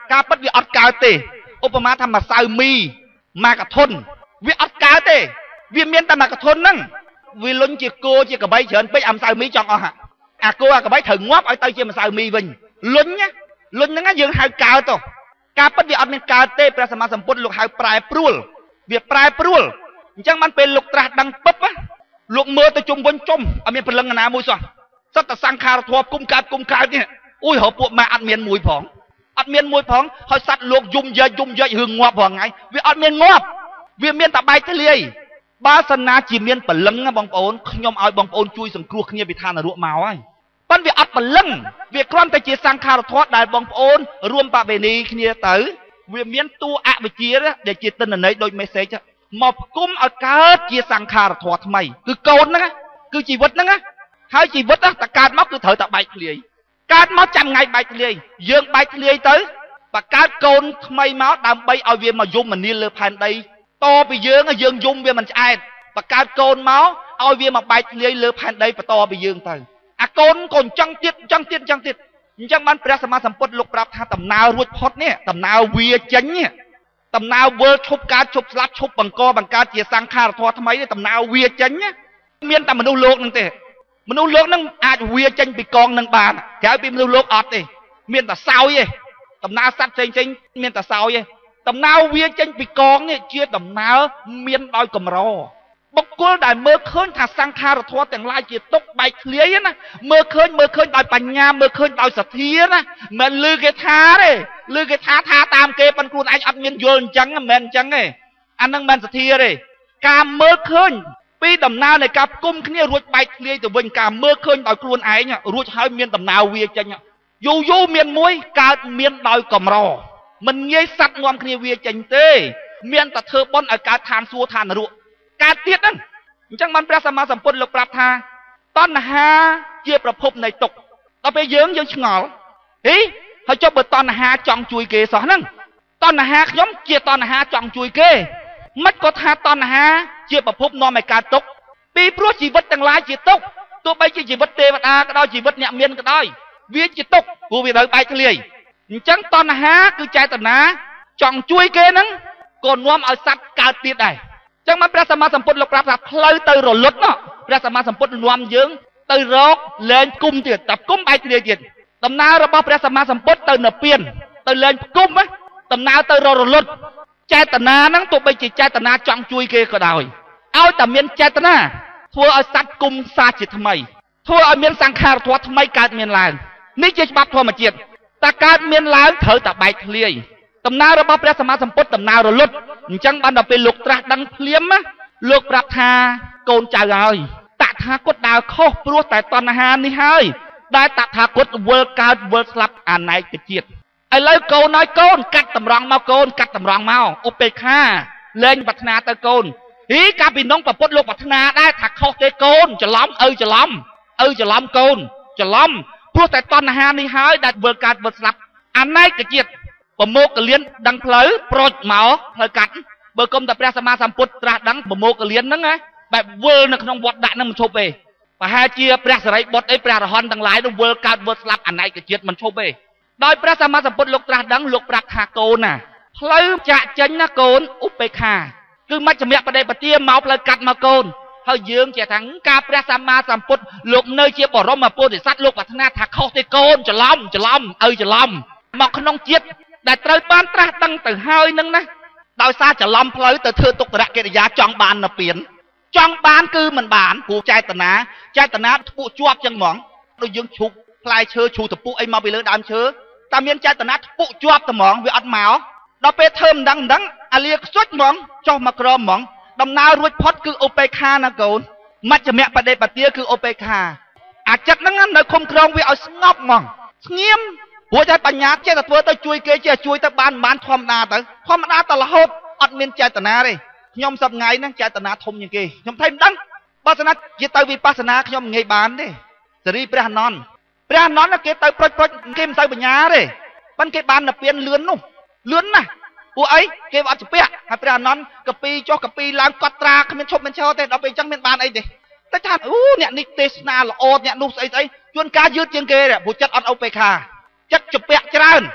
ការពិតវាអត់កើតទេឧបមាថាម្សៅមីម៉ាកាធុនវាអត់កើតទេវាមានតែម៉ាកាធុនហ្នឹងវាលុញជាគោជាកបីច្រើនពេកអាម្សៅមីចង់អស់អាគោអាកបីត្រូវងាប់ឲ្យទៅជាម្សៅមីវិញលុញហ្នឹងយើងហៅកើតទៅការពិតវាអត់មានកើតទេព្រះសម្មាសម្ពុទ្ធលោកហៅប្រែប្រួលវាប្រែប្រួលអញ្ចឹងបានពេលលោកត្រាស់ដឹងពឹបលោកមើលទៅជុំវិញជុំអត់មានព្រលឹងណាមួយសោះសត្វតសង្ខារធម៌គុំកើតនេះអូយរកពួកម៉ែអត់មានមួយផងហើយសត្វលោកយំយែករឿងងាប់រាល់ថ្ងៃវាអត់មានងាប់វាមានតែបែកធ្លាយបើសិនណាជាមានព្រលឹងបងប្អូនខ្ញុំឲ្យបងប្អូនជួយសង្គ្រោះគ្នាពីឋាននរកមកហើយប៉ុន្តែវាអត់ព្រលឹងវាគ្រាន់តែជាសង្ខារធម៌ដែលបងប្អូនរួមបវេនីគ្នាទៅវាមានតួអវិជ្ជាដែលជាទិន្នន័យដូច message មកផ្គុំឲ្យកើតជាសង្ខារធម៌ថ្មីគឺកូនហ្នឹងគឺជីវិតហ្នឹងហើយជីវិតតកើតមកគឺត្រូវតែបែកធ្លាយកើតមកចាំថ្ងៃបែកធ្លាយយើងបែកធ្លាយទៅបកើតកូនថ្មីមកដើម្បីឲ្យវាមកយំមនាលលើផែនដីតពីយើងយំវាមិនឆ្អែតបកើតកូនមកឲ្យវាមកបែកធ្លាយលើផែនដីបន្តពីយើងទៅអាកូនក៏អញ្ចឹងទៀតអញ្ចឹងបានព្រះសម្មាសម្ពុទ្ធលោកប្រាប់ថាដំណើររួចផុតនេះដំណើរវាចេញនេះដំណើរវិលឈប់កើតឈប់ស្លាប់ឈប់បង្កើតជាសង្ខារធម៌ថ្មីនេះដំណើរវាចេញមានតែមនុស្សលោកនឹងទេមនុស្សលោកនឹងអាចវាចេញពីកងនឹងបានក្រៅពីមនុស្សលោកអត់ទេមានតែសោយទេដំណើរសត្វផ្សេងមានតែសោយទេដំណើរវាចេញពីកងនេះជាដំណើរមានដោយកម្របុគ្គលដែលមើលឃើញថាសង្ខារធម៌ទាំងឡាយជាទុកបែកធ្លាយណាមើលឃើញដោយបញ្ញាមើលឃើញដោយសទ្ធាណាមិនលឺគេថាទេលឺគេថាតាមគេប៉ុនខ្លួនឯងអត់មានយល់អញ្ចឹងមិនមែនអញ្ចឹងទេអានឹងមិនសទ្ធាទេការមើលឃើញពីដំណើរនៃការគុំគ្នារួចបែកធ្លាយទៅវិញការមើលឃើញដោយខ្លួនឯងរួចហើយមានដំណើរវាចេញយូរមានមួយកើតមានដោយកម្រមិនងាយសັດនាំគ្នាវាចេញទេមានតែធ្វើបុណ្យឲ្យកើតឋានសួគ៌ឋាននរកកើតទៀតហ្នឹងអញ្ចឹងបានព្រះសម្មាសម្ពុទ្ធលោកប្រាប់ថាតណ្ហាជាប្រភពនៃទុក្ខដល់ពេលយើងឆ្ងល់ហើយចុះបើតណ្ហាចង់ជួយគេសោះហ្នឹងតណ្ហាខ្ញុំជាតណ្ហាចង់ជួយគេមិនក៏ថាតណ្ហាជាប្រភពនាំឲ្យកើតទុក្ខពីព្រោះជីវិតទាំងឡាយជាទុក្ខទោះបីជាជីវិតទេវតាក៏ដោយជីវិតអ្នកមានក៏ដោយវាជាទុក្ខព្រោះវាត្រូវបែកធ្លាយអញ្ចឹងតណ្ហាគឺចេតនាចង់ជួយគេហ្នឹងក៏នាំឲ្យសត្វកើតទៀតដែរអញ្ចឹងបានព្រះសម្មាសម្ពុទ្ធលោកប្រាប់ថាផ្លូវទៅរលត់នោះព្រះសម្មាសម្ពុទ្ធនាំយើងទៅរកលែងគុំទៀតតែគុំបែកធ្លាយទៀតដំណើររបស់ព្រះសម្មាសម្ពុទ្ធទៅនិព្វានទៅលែងគុំដំណើរទៅរលត់ចេតនាហ្នឹងទោះបីជាចេតនាចង់ជួយគេក៏ដោយឲ្យតែមានចេតនាធ្វើឲ្យសត្វគុំសាជាថ្មីធ្វើឲ្យមានសង្ខារធម៌ថ្មីកើតមានឡើងនេះជាច្បាប់ធម្មជាតិតែកើតមានឡើងត្រូវតែបែកធ្លាយដំណើររបស់ព្រះសម្មាសម្ពុទ្ធដំណើររលត់អញ្ចឹងបានដល់ពេលលោកត្រាស់ដឹងភ្លាមលោកប្រាប់ថាកូនចៅហើយតថាគតដើរខុសព្រោះតែតណ្ហានេះហើយដែលតថាគតវិលកើតវិលស្លាប់អនេកជាតិឥឡូវកូនឲ្យកូនកាត់តម្រង់មកកូនកាត់តម្រង់មកឧបេក្ខាលែងប្រាថ្នាទៅកូនកាលពីនងប្រពុតលោកប្រាថ្នាដែរថាខុសទេកូនច្រឡំច្រឡំកូនច្រឡំព្រោះតែតណ្ហានេះហើយដែលវិលកើតវិលស្លាប់អនេកជាតិប្រមោកលៀនដឹងផ្លូវប្រូចមកផ្លូវកាត់បើគុំតែព្រះសម្មាសម្ពុទ្ធត្រាស់ដឹងប្រមោកលៀនហ្នឹងបែបវិលនៅក្នុងវត្តដាក់ហ្នឹងមិនឈប់ទេប្រហែលជាព្រះសរិបុត្រអីព្រះរហន្តទាំងឡាយនោះវិលកើតវិលស្លាប់អនេកជាតិមិនឈប់ទេដោយព្រះសម្មាសម្ពុទ្ធលោកត្រាស់ដឹងលោកប្រាប់ថាកូនណាផ្លូវចាក់ចេញណាកូនឧបេក្ខាគឺមជ្ឈមបដិបទាមកផ្លូវកាត់មកកូនហើយយើងចេះថាការព្រះសម្មាសម្ពុទ្ធលោកនៅជាបរមពុទ្ធិសត្វលោកប្រាថ្នាថាខុសទេកូនច្រឡំច្រឡំមកក្នុងជាតិដែលត្រូវបានត្រាស់ដឹងទៅហើយនឹងណាដោយសារច្រឡំផ្លូវទៅធ្វើទុក្ករកិរិយាចង់បាននៅពៀនចង់បានគឺមិនបានព្រោះចេតនាធ្ពក់ជាប់ចឹងហ្មងដូចយើងឈូកផ្លែឈើឈូតពុះអីមកពីលើដើមឈើតែមានចេតនាធ្ពក់ជាប់តែហ្មងវាអត់មកដល់ពេលធ្វើមិនដឹងអាលាខ្សុចហ្មងចុះមកក្រហ្មងដំណើររួចផុតគឺឧបេក្ខាណាកូនមជ្ឈមបដិបទាគឺឧបេក្ខាអាចិត្តហ្នឹងនៅឃុំក្រងវាឲ្យស្ងប់ហ្មងស្ងៀមព្រោះតែបញ្ញាចេះតែធ្វើទៅជួយគេចេះជួយទៅបានធម្មតាទៅរហូតអត់មានចេតនាទេខ្ញុំសប្ងៃហ្នឹងចេតនាធំជាងគេខ្ញុំថៃមិនដឹងបើស្នាជាទៅវិបស្សនាខ្ញុំមិនងាយបានទេសេរីព្រះអនន្តគេទៅប្រុចគេមិនទៅបញ្ញាទេប៉ុន្តែគេបានទៅពៀនលឿនណាស់ពួកអីគេអត់ជាពាក់ហើយព្រះអនន្តកពីចុះកពីឡើងកត់ត្រាគ្មានឈប់មិនឈរទេដល់ពេលអញ្ចឹងមានបានអីទេតែថាអ្នកនេះទេសនាល្អអ្នកនោះស្អីជួនកាលយឺតជាងគេព្រោះចិត្តអត់ឧបេក្ខាចិត្តជាពាក់ច្រើន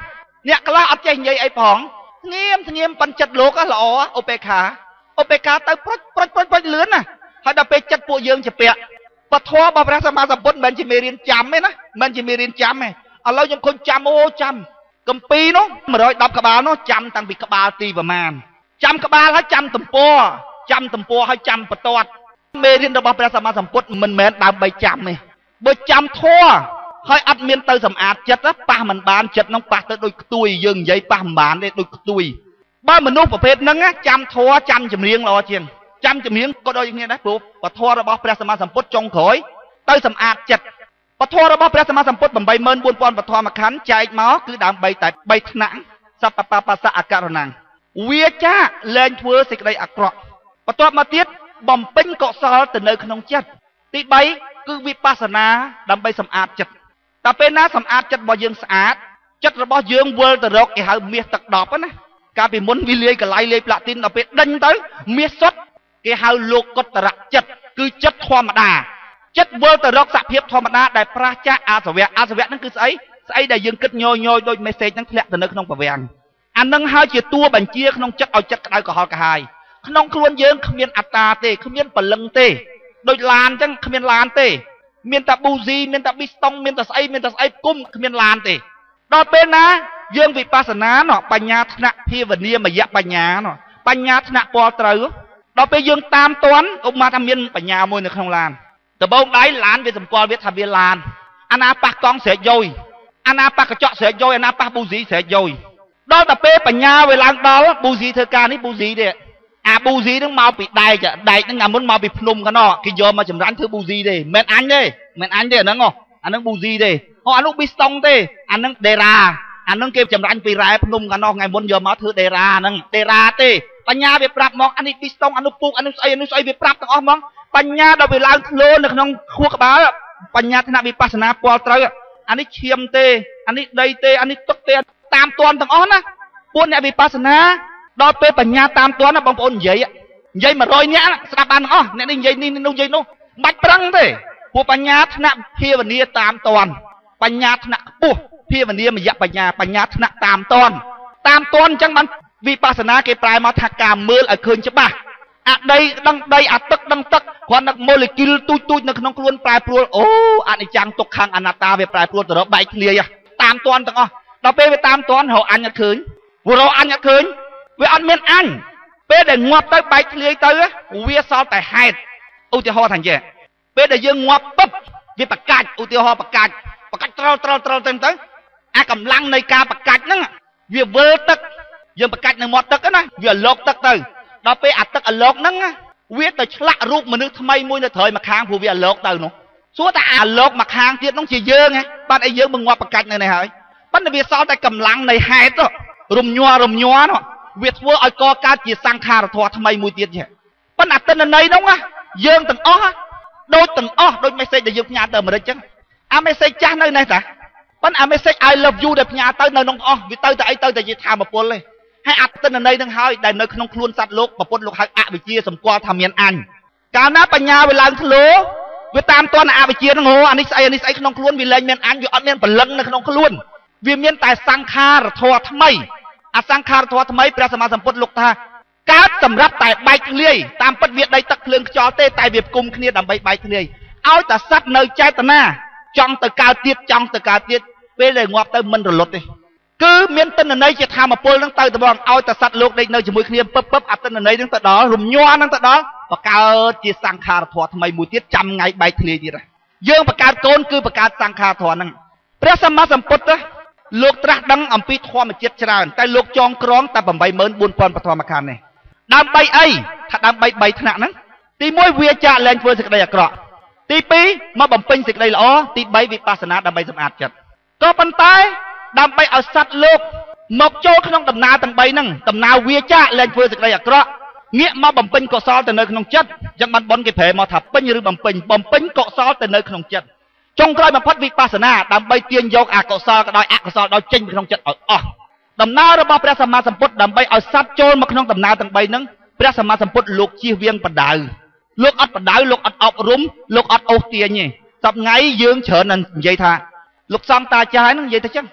เนี่ยกล้าอัดใจใหญ่ไอ้ผองเงียบปันจัดโลก็หล่อโอเปคาเตาปลดเลือนน่ะถ้าดับไปจัดปูยืงจะเปียปะท้อบาพระสมมาสัมพุทธมันจะมีเรียนจำไหมนะมันจะมีเรียนจำไหมเรายังคนจำโอ้จำกัมปีเนาะมาร้อยดับกระบาลเนาะจำตั้งปีกระบาลตีประมาณจำกระบาลให้จำตุ่มปัวให้จำปะตอดเมรินดับพระสมมาสัมพุทธมันแม้ตามใบจำไหมใบจำทั่วให้อัดเมียนเตยสำอาดจัดแล้วป้ามันบานจัดน้องป้าเตยโดยตุยยืงใหญ่ป้ามันบานได้โดยตุยบ้านมนุษย์ประเภทนั้นนะจำทั่วจำจำเรียงรอเชียงจำจำเรียงก็โดยอย่างนี้นะปุ๊บปะทั่วระบอบพระสมมาสัมพุทธจงขอยเตยสำอาดจัดปะทั่วระบอบพระสมมาสัมพุทธบำใบเมินบุญปอนปะทั่วมาขันใจหมอคือดามใบแต่ใบถนังสัปปะปัสสะอาการนังเวียจ้าเลนทัวสิกได้อักรอปะทั่วมาเทียบ่มเป็นเกาะซอลแต่เนยขนมจัดตีใบคือวิปัสสนาดำใบสำอาดจัดแต่เป็นน้าสำอาดจัดบ่อยังสะอาดจัดระบอบยืงเวอร์ตรกไอ้หาเมียตักดอกนะการไปมุนวิเลียกับไลเลยปลาตินเอาไปดันเตยเมียสดไอ้หาโลกกตระจัดคือจัดธรรมดาจัดเวอร์ตรกสักเพียบธรรมดาได้พระเจ้าอาสวะนั่นคือไอ้ได้ยังกึศโยโดยเมสเซจนั่งแผลแต่เนื้อขนมปะเวียงอันนั่งหาเจียตัวบัญชีขนมจัดเอาจัดกระไดกับหอกระหายขนมครวนเยิงขมิ้นอัตตาเตขมิ้นปลังเตโดยลานจังขมิ้นลานเตเมียนตาบูซีเมียนตาบิสตองเมียนตาไอกุ้มขมิ้นลานเตดอเป็นนะเยื่อวิปัสสนาเนาะปัญญาธนะพิวเนียมยะปัญญาเนาะปัญญาธนะปอตรดอไปเยื่อตามตอนออกมาทำเมียนปัญญามวยในขนมลานแต่บ่งได้ลานเวสมกรเวทเวียลานอนาปากกองเสียโยยอนาปากกระเจาะเสียโยยอนาปากบูซีเสียโยยดอแต่เปปัญญาเวลาดอบูซีเธอการนี่บูซีเดียบูซีต้องมาปิดได้จะได้ต้องงานมันมาปิดพนุ่มกันเนาะกิโยมาจำรันเธอบูซีเดเมนอันเดนั่งอ๋ออันนั้นบูซีเดอันนั้นบิสตองเดอันนั้นเดราอันนั้นเก็บจำรันปีไรพนุ่มกันเนาะไงบนโยมาเธอเดรานั่งเดราเตปัญญาไปปรับมองอันนี้บิสตองอันนั้นปุกอันนั้นไอไปปรับต้องอ๋อมองปัญญาเราไปล้างโลนในขนมขั้วกระบาปัญญาธนาวิปัสสนาปอตรอันนี้เชียมเตอันนี้ใดเตอันนี้ตกเตตามตัวต้องอ๋อนะพวกเนี่ยวิปัสสนาดอเปปัญญาตามตัวนะบางคนใหญ่มาร้อยเนี้ยสถาบันอ๋อเนี่ยนี่ใหญ่นี่นู่นใหญ่นู่นบัดปรังเต้พวกปัญญาธนะเพียวันนี้ตามตอนปัญญาธนะปุ๊บเพียวันนี้มันยะปัญญาธนะตามตอนจังมันวิปัสสนาเกปลายมาทักกามมือไอ้คืนใช่ปะอะใดดังใดอะตึกความนักโมเลกุลตุยนักน้องกลวนปลายปลวโอ้อันนี้จังตกขังอนาตาไปปลายปลวตลอดใบเคลียร์ตามตอนต้องอ๋อเราไปตามตอนเขาอันยักคืนเราอันยักคืนเวอันเมียนอันเป้ได้งวบเตยใบเคลียเตยเวียซอแต่ไฮด์อุติฮอทันเจเป้ได้ยังงวบปุ๊บวิปกาศอุติฮอประกาศเต็มกำลังในการประกาศนั่งเวียเวอร์ตึกยังประกาศในหมดตึกนะเวียโลกตึกเตยเราไปอัดตึกอันโลกนั่งเวียแต่ฉละรูปมนุษย์ทำไมมวยในเถยมาค้างผู้เวียโลกเตยเนาะสัวแต่อันโลกมาค้างเทียบต้องเชี่ยเยอะไงบ้านไอ้เยอะมึงงวบประกาศในไหนเหรอบ้านเวียซอแต่กำลังในไฮด์ตัวรุมยัวเนาะเวียดวัวไอ้กอการจีสังขารทอทำไมมวยเตี้ยเนี่ยปัญหาตันในน้องอะเยื่อตั้งอ้อโดยตั้งอ้อโดยไม่ใช่จะยุบยาเติมมาได้จังไม่ใช่จ้าในไหนแต่ปัญหาไม่ใช่ I love you เด็กยาเติมในน้องอ้อวิเติมแต่ไอ้เติมแต่ยีทามาปนเลยให้อัดตันในทั้งหายได้ในขนมคลุนสัตว์โลกมาปนโลกหักวิเจียสมกวาทำเมียนอันการนับปัญญาเวลาทะลุเวตามตัววิเจียทั้งหัวอันนี้ไอ้ขนมคลุนวิเลยเมียนอันอยู่อันเมียนปลังในขนมคลุนวิเมียนแต่สังขารทอทำไมอสังขารทว่าทำไมพระสมมาสัมพุทธลูกท่าการสำรับแต่ใบเคลียตามปัจเวียดใดตักเพลิงจอเต้แต่เวียบกุมเคลียดำใบเคลียเอาแต่ซัดเนยใจตนาจ้องแต่กาวเตียดเวเลยงวบเติมมันระลดเลยคือเมียนตันเนยจะทำมาปนตั้งแต่ตะบองเอาแต่ซัดลูกในเนยจะมือเคลียปุ๊บอัดตันเนยตั้งแต่ดอรุมย้อนตั้งแต่ดอประกาศจีสังขารทว่าทำไมมูเตียจำไงใบเคลียดีละเยื่อประกาศโกนคือประกาศสังขารทว่านั่งพระสมมาสัมพุทธลูกตรักดังอัมพีทวามเจ็ดจราแต่ลูกจองกรองแต่บ่มใบเมินบุญปอนปฐมคารเนี่ยดำใบไอถ้าดำใบถนัดนั้นตีมวยเวียจ่าแลนเฟิร์สกระไดกระตีปีมาบ่มเป็นสิกระไดล้อตีใบวิปัสสนาดำใบสมอาดจัดก็ปันตายดำใบเอาสัตว์โลกหมกโจขนมดำนาตั้งใบนั่งดำนาเวียจ่าแลนเฟิร์สกระไดกระเงี้ยมาบ่มเป็นเกาะซอแต่เนยขนมจัดยังมันบอลเก็บแผลมาถับเป็นหรือบ่มเป็นเกาะซอแต่เนยขนมจัดจงกลายมาพัดวิปัสสนาดำใบเตียนยกอากาศก็ได้อากาศได้เจงขนมจัดอ๋อดำนาระบอบพระสมมาสัมพุทธดำใบเอาสัตว์โจรมาขนมดำนาตั้งใบนั้นพระสมมาสัมพุทธลูกชีเวียงปะดาวลูกอัดปะดาวลูกอัดออกรุมลูกอัดโอเตียนี่สับไงยืงเฉินนั่นยัยท่าลูกซองตาใจนั่นยัยท่าจัง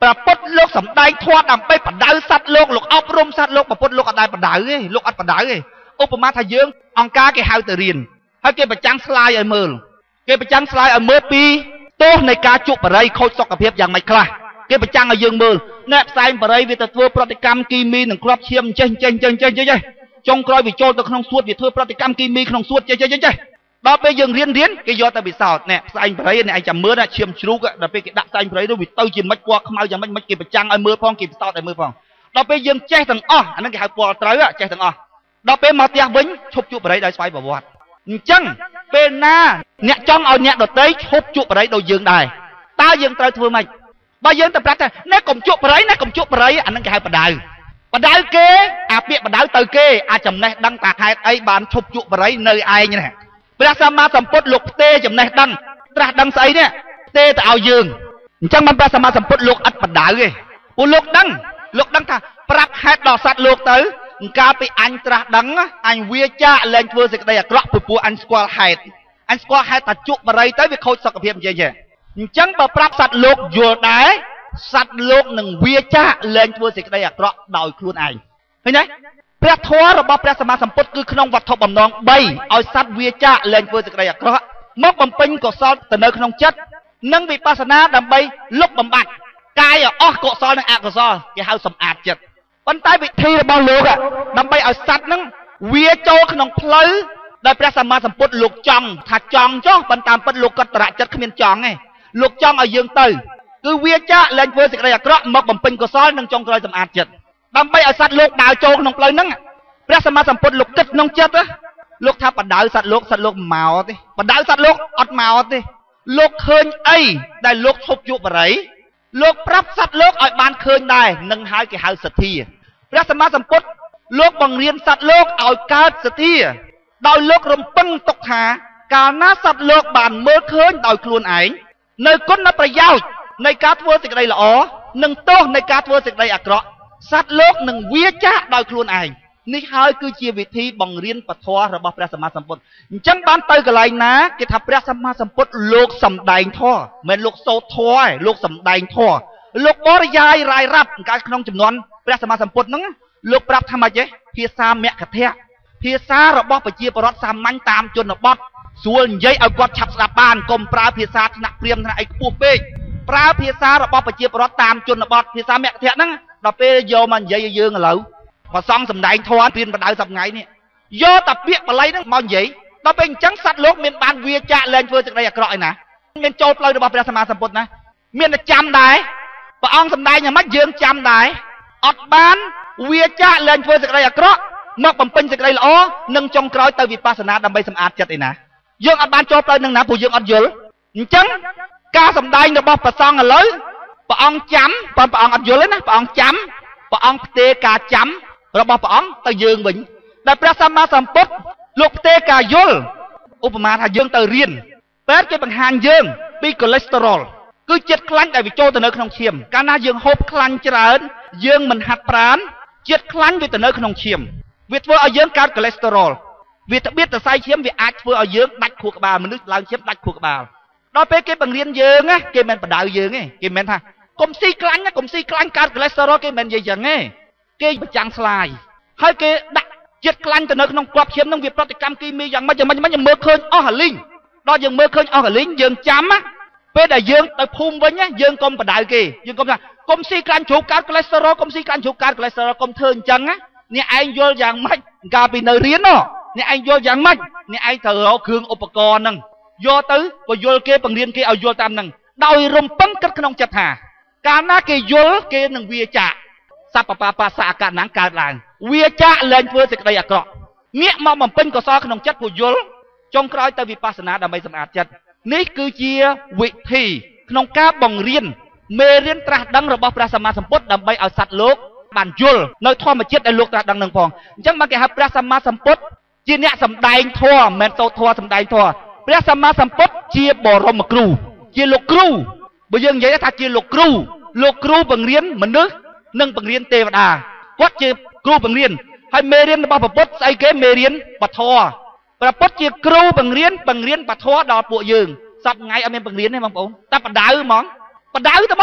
ประพฤติโลกสำได้ทอดดำไปประดาสัตว์โลกหลกอบรมสัตว์โลกประพฤติโลกอะไรประดาโลกอัดประดาอุปมาทะเยืององกาเกหาแต่เรียนให้เกประจังสลายไอ้เมือเกประจังสลายไอ้เมื่อปีโตในการจุบอะไรเขาสกเพียบอย่างไม่คลาเกประจังไอ้ยืงเมือแนบใส่อะไรวิตาตัวปฏิกรรมกีมีหนึ่งครอบเชียมเจจงกรอยวิโจตะขนมสวดวิตาปฏิกรรมกีมีขนมสวดเจดอไปยังเรียนเกยอแต่บิสาวเนี่ยใส่อะไรเนี่ยไอ้จำเมื่อน่ะเชียมชุกอะดอไปเกดักใส่อะไรด้วยวิตาจิมมัดกว่าขมายอย่างมันเก็บประจังไอ้เมื่อพองเก็บบิสาวไอ้เมื่อพองดอไปยังแจ้งถึงอ้ออันนั้นเกหาปอตรายอะแจ้งถึงอ้อดอไปมาเตียบิ้งชุบจุบอะไรได้สบายประวัติจังเป็นหน้าเนี่ยจ้องเอาเนี่ยดอเต้ชุบจุบอะไรโดยยืงได้ตายืงตรายทั่วไหมบางยืงแต่ปรัชญาเนี่ยกลมจุบอะไรเนี่ยกลมจุบอะไรอันนั้นเกหาประดาเกอาเปียประดาเตอเกอาจำแนกดังตาหายไอ้บานชุบจุบอะไรเนยไอ้เนี่ยพระสัมมาสัมพุทธลูกเตจำแนกดังตราดังใสเนี่ยเตแต่เอายืงจังมันพระสัมมาสัมพุทธลูกอัดประดาเลยอุลูกดังท่าปรับให้ดอกสัตว์ลูกเต๋อกาไปอันตราดังอันเวียจ้าเล่นเพื่อสิ่งใดกระปูอันสกอลไฮตัดจุบอะไรเต๋อวิโคสกเพียมเย่จังปรับสัตว์ลูกอยู่ไหนสัตว์ลูกหนึ่งเวียจ้าเล่นเพื่อสิ่งใดกระดอยครูนไอเห็นไหมพระทัวระบบพระสมมาสัมพุทธคือขนมวัดทบำนองใบเอาสัตว์เวียจ้าเล่นเพื่อสิ่งใดกระมกบำเพ็ญกศลแต่เนื้อขนมจัดนั่งวิปัสสนาดำใบลุกบำบัดกายอ๋อกศลนั่งอากศลจะเอาสมอาดจัดปันใต้วิธีระบลูกอะนำไปเอาสัตว์นั้นเวียโจขนมเพลได้พระสัมมาสัมพุทธลูกจังถ้าจังจ้องปันตามปันลูกกตระจัดขมิ้นจังไงลูกจังเอายืงเตยคือเวียจ้าเล่นเพื่อสิ่งใดกระมกบำเพ็ญกศลนั่งจงกลอยสมอาดจัดนำไปเอาสัตว์ลูกดาวโจขนมเพลนั้นพระสัมมาสัมพุทธลูกกึศนงจัดอะลูกถ้าปันดาวสัตว์ลูกเมาติปันดาวสัตว์ลูกอดเมาติลูกเคยไอ้ได้ลูกทุบยุบอะไรลูกปรับสัตว์โลกอ่อยบานเคยได้นังหายกี่หายสัตทีพระสมมาสัมพุทธโลกบังเรียนสัตว์โลกอ่อยการสัตทีดาวโลกรำปังตกหาการน่าสัตว์โลกบานเมื่อเคยดาวครูนไอในก้นนับประยาวในการทัวสิ่งใดละอ๋อหนึ่งโต๊ะในการทัวสิ่งใดอักระสัตว์โลกหนึ่งเวียจ้าดาวครูนไอนี่หายคือชีวิตที่บังเรียนปฐวระบบพระสมมาสัมพุทธจังบานเตยกันไรนะกิทับพระสมมาสัมพุทธโลกสำแดงท่อเหมือนโลกโซทอยโลกสำแดงท่อโลกบริยายรายรับการขนมจำนวนพระสมมาสัมพุทธนั้นโลกปรับทำไมเจ๊เพียซาเมกะเทะเพียซาระบบปจีปรสสามันตามจนระบบส่วนใหญ่เอากอดฉับสลับบ้านกลมปลาเพียซาหนักเปรียมไอ้ปูเป้ปลาเพียซาระบบปจีปรสตามจนระบบเพียซาเมกะเทะนั้นเราเปย์โยมันใหญ่ยืงเหลาพอซองสำแดงทอนเปลี่ยนประดาวสับไงเนี่ยโยตับเปียกปลายนั้นมันใหญ่เราเป็นจังสัตว์โลกเมียนบานเวียจ่าเล่นเพื่อจากใดกระไรนะเมียนโจทย์เลยระบบพระสมมาสัมพุทธนะเมียนจำได้พระองค์สำได้อย่างมัดยืงจำได้อดบานเวียจ่าเล่นเพื่อจากใดกระมอกบำเพ็ญจากใดละอ๋อหนึ่งจงกรอยเตวิปัสนาดำใบสมอาดจัดไอ้นะยืงอดบานโจทย์เลยหนึ่งนะผู้ยืงอดยุลจังการสำได้ระบบประซองอะไรพระองค์จำพระองค์อดยุลนะพระองค์จำพระองค์เตกาจำระบบพระองค์ตะยืงบิ่งได้พระสัมมาสัมพุทธลูกเตกายุลอุปมาถ้ายืงตะเรียนเป็ดเก็บปัญหายืงปีคอเลสเตอรอลคือเจ็ดครั้งได้วิโจตเนื้อขนมเชียมการน่ายืงหอบครั้งเจริญยืงมันหัดปราณเจ็ดครั้งวิตเนื้อขนมเชียมวิตเวอร์เอายืงการคอเลสเตอรอลวิตเบียดแต่ไซเชียมวิอาจเวอร์เอายืงดัดขวกบาลมันนึกลางเชียมดัดขวกบาลเราไปเก็บบังเรียนยืงไงเก็บมันประดาวยืงไงเก็บมันท่ากลมซีครั้งนะกลมซีครั้งการคอเลสเตอรอลเก็บมันยังไงเก็บประจังสลายให้เก็บดักเจ็ดครั้งแต่เนื้อขนมกรอบเชียมต้องวิปฏิกรรมกีมีอย่างมันยังเมื่อคืนอ้อหันลิงเรายังเมื่อคืนอ้อหันลิงยังจำอ่ะเป็นแต่ยังแต่ภูมิไว้เนี่ยยังกลมประดาวกี่ยังกลมอะไรกลมซีการถูกการคอเลสเตอรอลกลมซีการถูกการคอเลสเตอรอลกลมเทินจังอ่ะเนี่ยไอ้โยอย่างไม่กาไปเนเรียนเนาะเนี่ยไอ้โยอย่างไม่เนี่ยไอ้เธอเอาเครื่องอุปกรณ์นั่งโยตื้อพอโยเกปังเรียนเกเอาโยตามนั่งดาวรำปังกัดขนมจัดหาการน่าเกโยเกหนึ่งเวียจ่าสับปะปาสาการหนังการลางเวียจ่าเล่นเพื่อสิ่งใดอยากเกาะเงี้ยมามันเป็นกษาขนมจัดผู้ยลจงกรอยตวิปัสนาดำไปสมาจัดนี่คือเจียวิธีขนมกาบังเรียนเมเรียนตราดังระบบพระสมมาสัมพุทธดำไปเอาสัตว์โลกบันยลในท่อมาเจ็ดไอ้โลกตราดังหนึ่งพองจังมาแก่พระสมมาสัมพุทธจีเนี่ยสำได้ท่อแมนโตท่อสำได้ท่อพระสมมาสัมพุทธเจียบรมครูเจียลูกครูบยังยัยถ้าเจียลูกครูบังเรียนมันนึกนึ่งบังเรียนเทวดาวัดเจียครูบังเรียนให้เมเรียนระบบพุทธใส่เกมเมเรียนปะทอประพุทธเจียครูบังเรียนปะทอดอดปัวยืงสับไงอเมนบังเรียนให้มองผมแต่ปะดาวมองปะดาวแต่มอง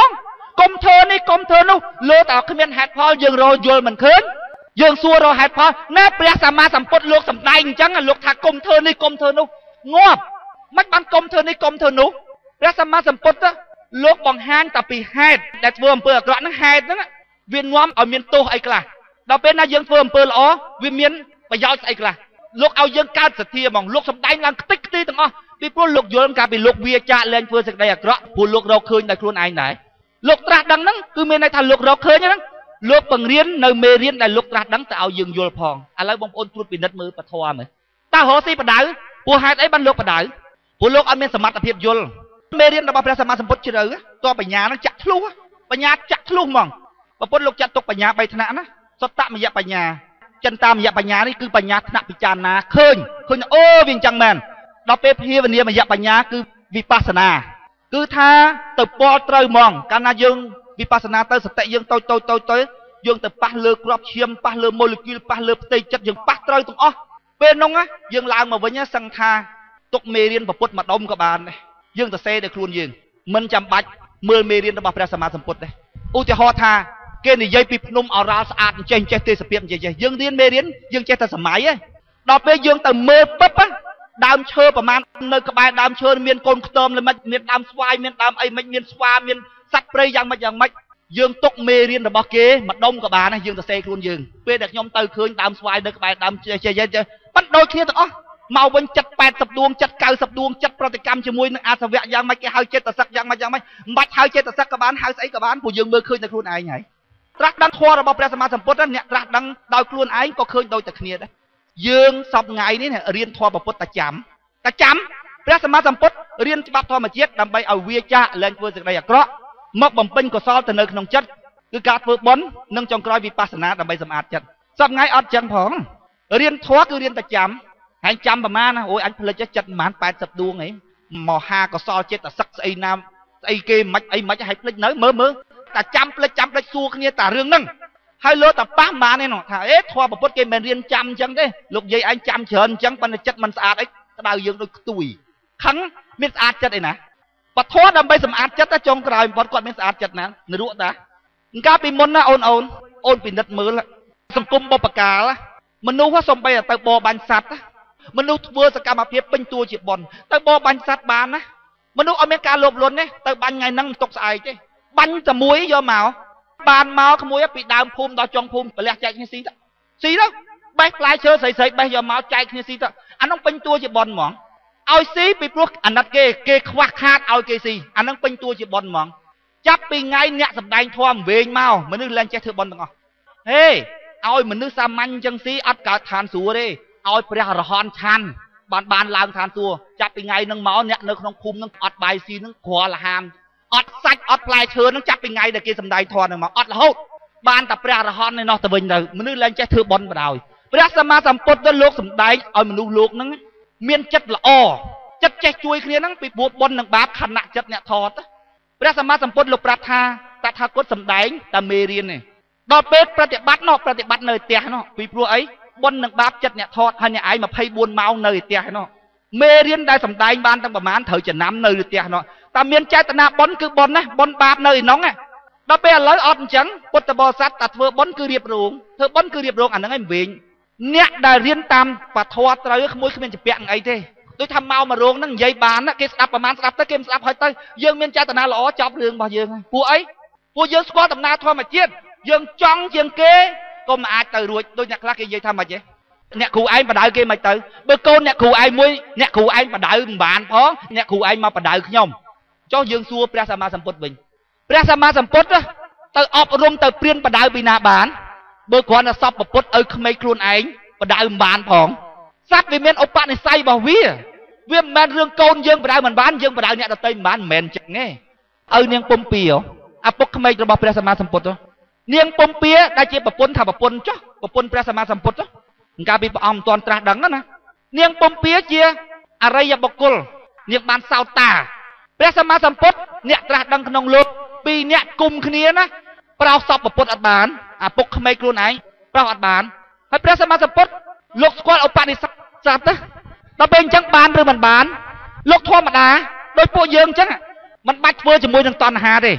กลมเธอนี่กลมเธอนู้เลือแต่ขึ้นเป็นแฮดพอยังรอโยนเหมือนคืนยังซัวรอแฮดพอแน่เปรียสามาสัมปดลูกสำได้จังลูกถักกลมเธอนี่กลมเธอนู้งอบมัดบันกลมเธอนี่กลมเธอนู้เปรียสามาสัมปดอะลูกบังฮันแต่ปีแฮดแต่เฟิร์มเปลือกระนั่งแฮดนั่นเวียนงอมเอาเมียนโตไอ้กละเราเป็นนายยังเฟิร์มเปลือกอ๋อเวียนเมียนไปยาวไอ้กละลูกเอายังการสัตย์มองลูกสำได้งานติ๊กตีตั้งอ๋อปีพวกลูกโยนการไปลูกเวียจ่าเล่นเพื่อสักได้กระผู้ลูกเราเคยในครัวไอ้ไหนลูกตราดังนั้นคือเมื่อในทางลูกเราเคยนั้นลูกปังเรียนในเมเรียนในลูกตราดังแต่เอายังโยนพองอะไรบางคนทุบปีนัดมือปะทวาเหมือนตาหัวซีปะดาวผู้หายไอ้บรรลุปะดาวผู้ลูกอันเป็นสมัติเพียบโยนเมเรียนเราเป็นสมาสมพุทธเฉลยตัวปัญญานั้นจักทะลุปัญญาจักทะลุมองปะพุทธลูกจักตกปัญญาไปธนะนะสตะมยปัญญาจันตามยปัญญานี่คือปัญญาธนะปิจานาเคยโอ้วิ่งจังแมนเราเป็นเพียวันนี้มยปัญญาคือวิปัสสนาคือถ้าตัวปอเตยมองการนายังวิปัสสนาเตยสติยังโตยังแต่ปะเลือกรอบเชียมปะเลือโมเลกุลปะเลือเตยจัดยังปะเตยตรงอ๋อเป็นน้องอะยังลางมาวันนี้สังทาตกเมเรียนปะพุทธมาดมกับบานยังแต่เซเดครูนยังมันจำบัดเมื่อเมเรียนระบาดพระสมาสมพุทธเลยอุจหอธาเกณฑ์ยัยปีพนมเอาราสะอาดเจนเจตสเปียมเจยังเรียนเมเรียนยังเจตสมัยดอกเบี้ยยังแต่เมื่อปั๊บอะดามเชอประมาณเนยกระบายดามเชอเมียนโกนเติมเลยมันเมียนดามสวายเมียนดามไอ้ไม่เมียนสวาเมียนสัตว์เปรย์ยังไม่ยังตกเมเรียนระบาดเกมาดมกับบานนะยังแต่เซครูนยังเพื่อเด็กยมเตยคืนดามสวายเนยกระบายดามเจปั้นโดยเคลียร์ต่อเมาวันจัด8 สัปดวงจัด9 สัปดวงจัดปฏิกรรมจมวยนึงอาสวะยังไม่แก่หายเจตสักยังไม่บัดหายเจตสักกบาลหายใส่กบาลผู้ยังเมื่อคืนในครูนไอ้ไงรักดังคอระบบประสมาสัมพุทธนั่นเนี่ยรักดังดาวครูนไอ้ก็เคยโดยแต่เคลียร์ได้ยังสับไงนี่เนี่ยเรียนทอประพุทธตะจำประสมาสัมพุทธเรียนฉบับทอมาเจ็ดนำไปเอาเวียจ่าเล่นเพื่อสิ่งใดกระมักบ่มเป็นก็ซ้อมแต่เนื้อขนมจัดคือการฝึกบอลนึ่งจงกรอยวิปัสสนาดำไปสมาจัดสับไงอัดจังผองเรียนทอคือเรียนตะจำให้จำประมาณนะโอ้ยอันเพลจะจัดหมาน8 สัปดวงไงหมอฮาก็ซ้อเจ็ดแต่สักไอ้น้ำไอ้เกมมัดจะให้เพลเนื้อเมื่อแต่จำเลยสู้กันเนี่ยแต่เรื่องนั่งให้เลือแต่ป้ามาเนี่ยหนอถ้าทอประพุทธเกมเป็นเรียนจำจังได้ลูกใหญ่อันจำเฉินจังปันจัดมันสะอาดไอ้ดาวยังโดยตุยขังมีสะอาดจัดไอ้นะปะท้อดำไปสะอาดจัดแต่จงกลายพอดกอดมีสะอาดจัดนะในรู้ตากาปีมนนะโอนปีนัดมือละสังคมบปกาละมนุษย์ว่าสมไปแต่บอบันสัตว์มนุษย์เวอร์สกรรมเพียบเป็นตัวจีบบอลแต่บอบันสัตว์บานนะมนุษย์อเมริกาหลบหลนเนี่ยแต่บันไงนั่งตกสายเจ้บันจะมวยยอมเหมาบานเมาขโมยปีดามภูมิดาวจงภูมิไปเลี้ยใจขี้สีแล้วใบปลายเชื้อใส่ใบยอมเมาใจขี้สีอันนั้นเป็นตัวจีบบอลหมองเอาซีไปพวกอันนั้นเกควักคาดเอาเกซีอันนั้นเป็นตัวจีบบอลหมองจับปีไงเนี่ยสำแดงทอมเวงเมามันนึกแรงใจเธอบอลต่างเฮ้เอามันนึกสามัญจังซีอัดกาทานสัวเลยเอาไปหาหอนชันบานลางทานตัวจับปีไงนึงเมาเนี่ยนึกน้องภูมินึงอัดใบซีนึงขวาละหามอัดสัตว์อัดปลายเชิญนึงจับปีไงเด็กเกสำแดงทอนนึงมาอัดละหดบานแต่ไปหาหอนในนอตะเวนเลยมันนึกแรงใจเธอบอลมาดาวพระสมมาสัมปทโลกสำแดงเอามันดูโลกนั้นเมียนจัดละอ้อจัดใจช่วยเคลียร์นั้นไปบวบบอลหนังบาปขณะจัดเนี่ยทอดพระสมมาสัมปทโลกปราทาตถาคตสำแดงตาเมเรียนเนี่ยดอกเป็ดปฏิบัตินอกปฏิบัติเนยเตี้ยเนาะปีพวกไอ้บนหนังบาปจัดเนี่ยทอดให้เนี่ยไอ้มาไพ่บุญเมาเนยเตี้ยเนาะเมเรียนได้สำแดงบานตั้งประมาณเถอจะน้ำเนยเตี้ยเนาะแต่เมียนใจตนาบนคือบนนะบนบาปเนยน้องอ่ะดอกเป็ดเลยอดจังปุตตบสัตตัดเธอบนคือเรียบรูงเธอบนคือเรียบรูงอันนั้นไอ้เวงเนี่ยได้เรียนตามปัทวะตรายขโมยขมิ้นจะเปียงไอ้เท่โดยทำเมามาโรงนั่งใหญ่บานนะเกสอับประมาณสับตะเกมสับหอยเตยยังเมียนใจตนาหล่อจับเรื่องบ่ยังผู้ไอ้ผู้ยังสควอตำนาทอมาเจี๊ยดยังจ้องยังเก๋ก็มาอาจเตยรวยโดยนักลักเกยทำมาเจ๊เนี่ยครูไอ้มาได้เกมาเตยเบอร์โกนเนี่ยครูไอ้มวยเนี่ยครูไอ้มาได้บานพ้องเนี่ยครูไอ้มามาได้ขย่มเจ้ายังซัวพระสมมาสัมพุทธบินพระสมมาสัมพุทธนะเตยอบรมเตยเปลี่ยนมาได้ปีนาบานเบอร์ก่อนนะซับมาพุทธขไม่ครูนไอ้มาได้บานพ้องซับวิเมียนอุปนิสัยบ่าวเวียมแมนเรื่องโกนยังมาได้เหมือนบ้านยังมาได้เนี่ยเตยบ้านแมนจังไงเนียงปมเปียวอปกขไม่ระบอบพระสมมาสัมพุทธเนียงปมเปียได้เจ็บปนทำปนจ้ะปนพระสมมาสัมพุทธกาบีปอมตอนตราดังนั่นนะเนียงปมเปียเจียอะไรยาบกุลเนียงบานสาวตาพระสมมาสัมพุทธเนี่ยตราดังขนมลุกปีเนี่ยกลุ่มขี้นะเปล่าสอบปนอัดบานปกขไม่กลัวไหนเปล่าอัดบานให้พระสมมาสัมพุทธลกสควอตเอาปานิสัตนะเราเป็นจังบานหรือมันบานลกทั่วมาดาโดยพวกเยิงจังมันบัดเวอร์จมูกทางตอนหาดิ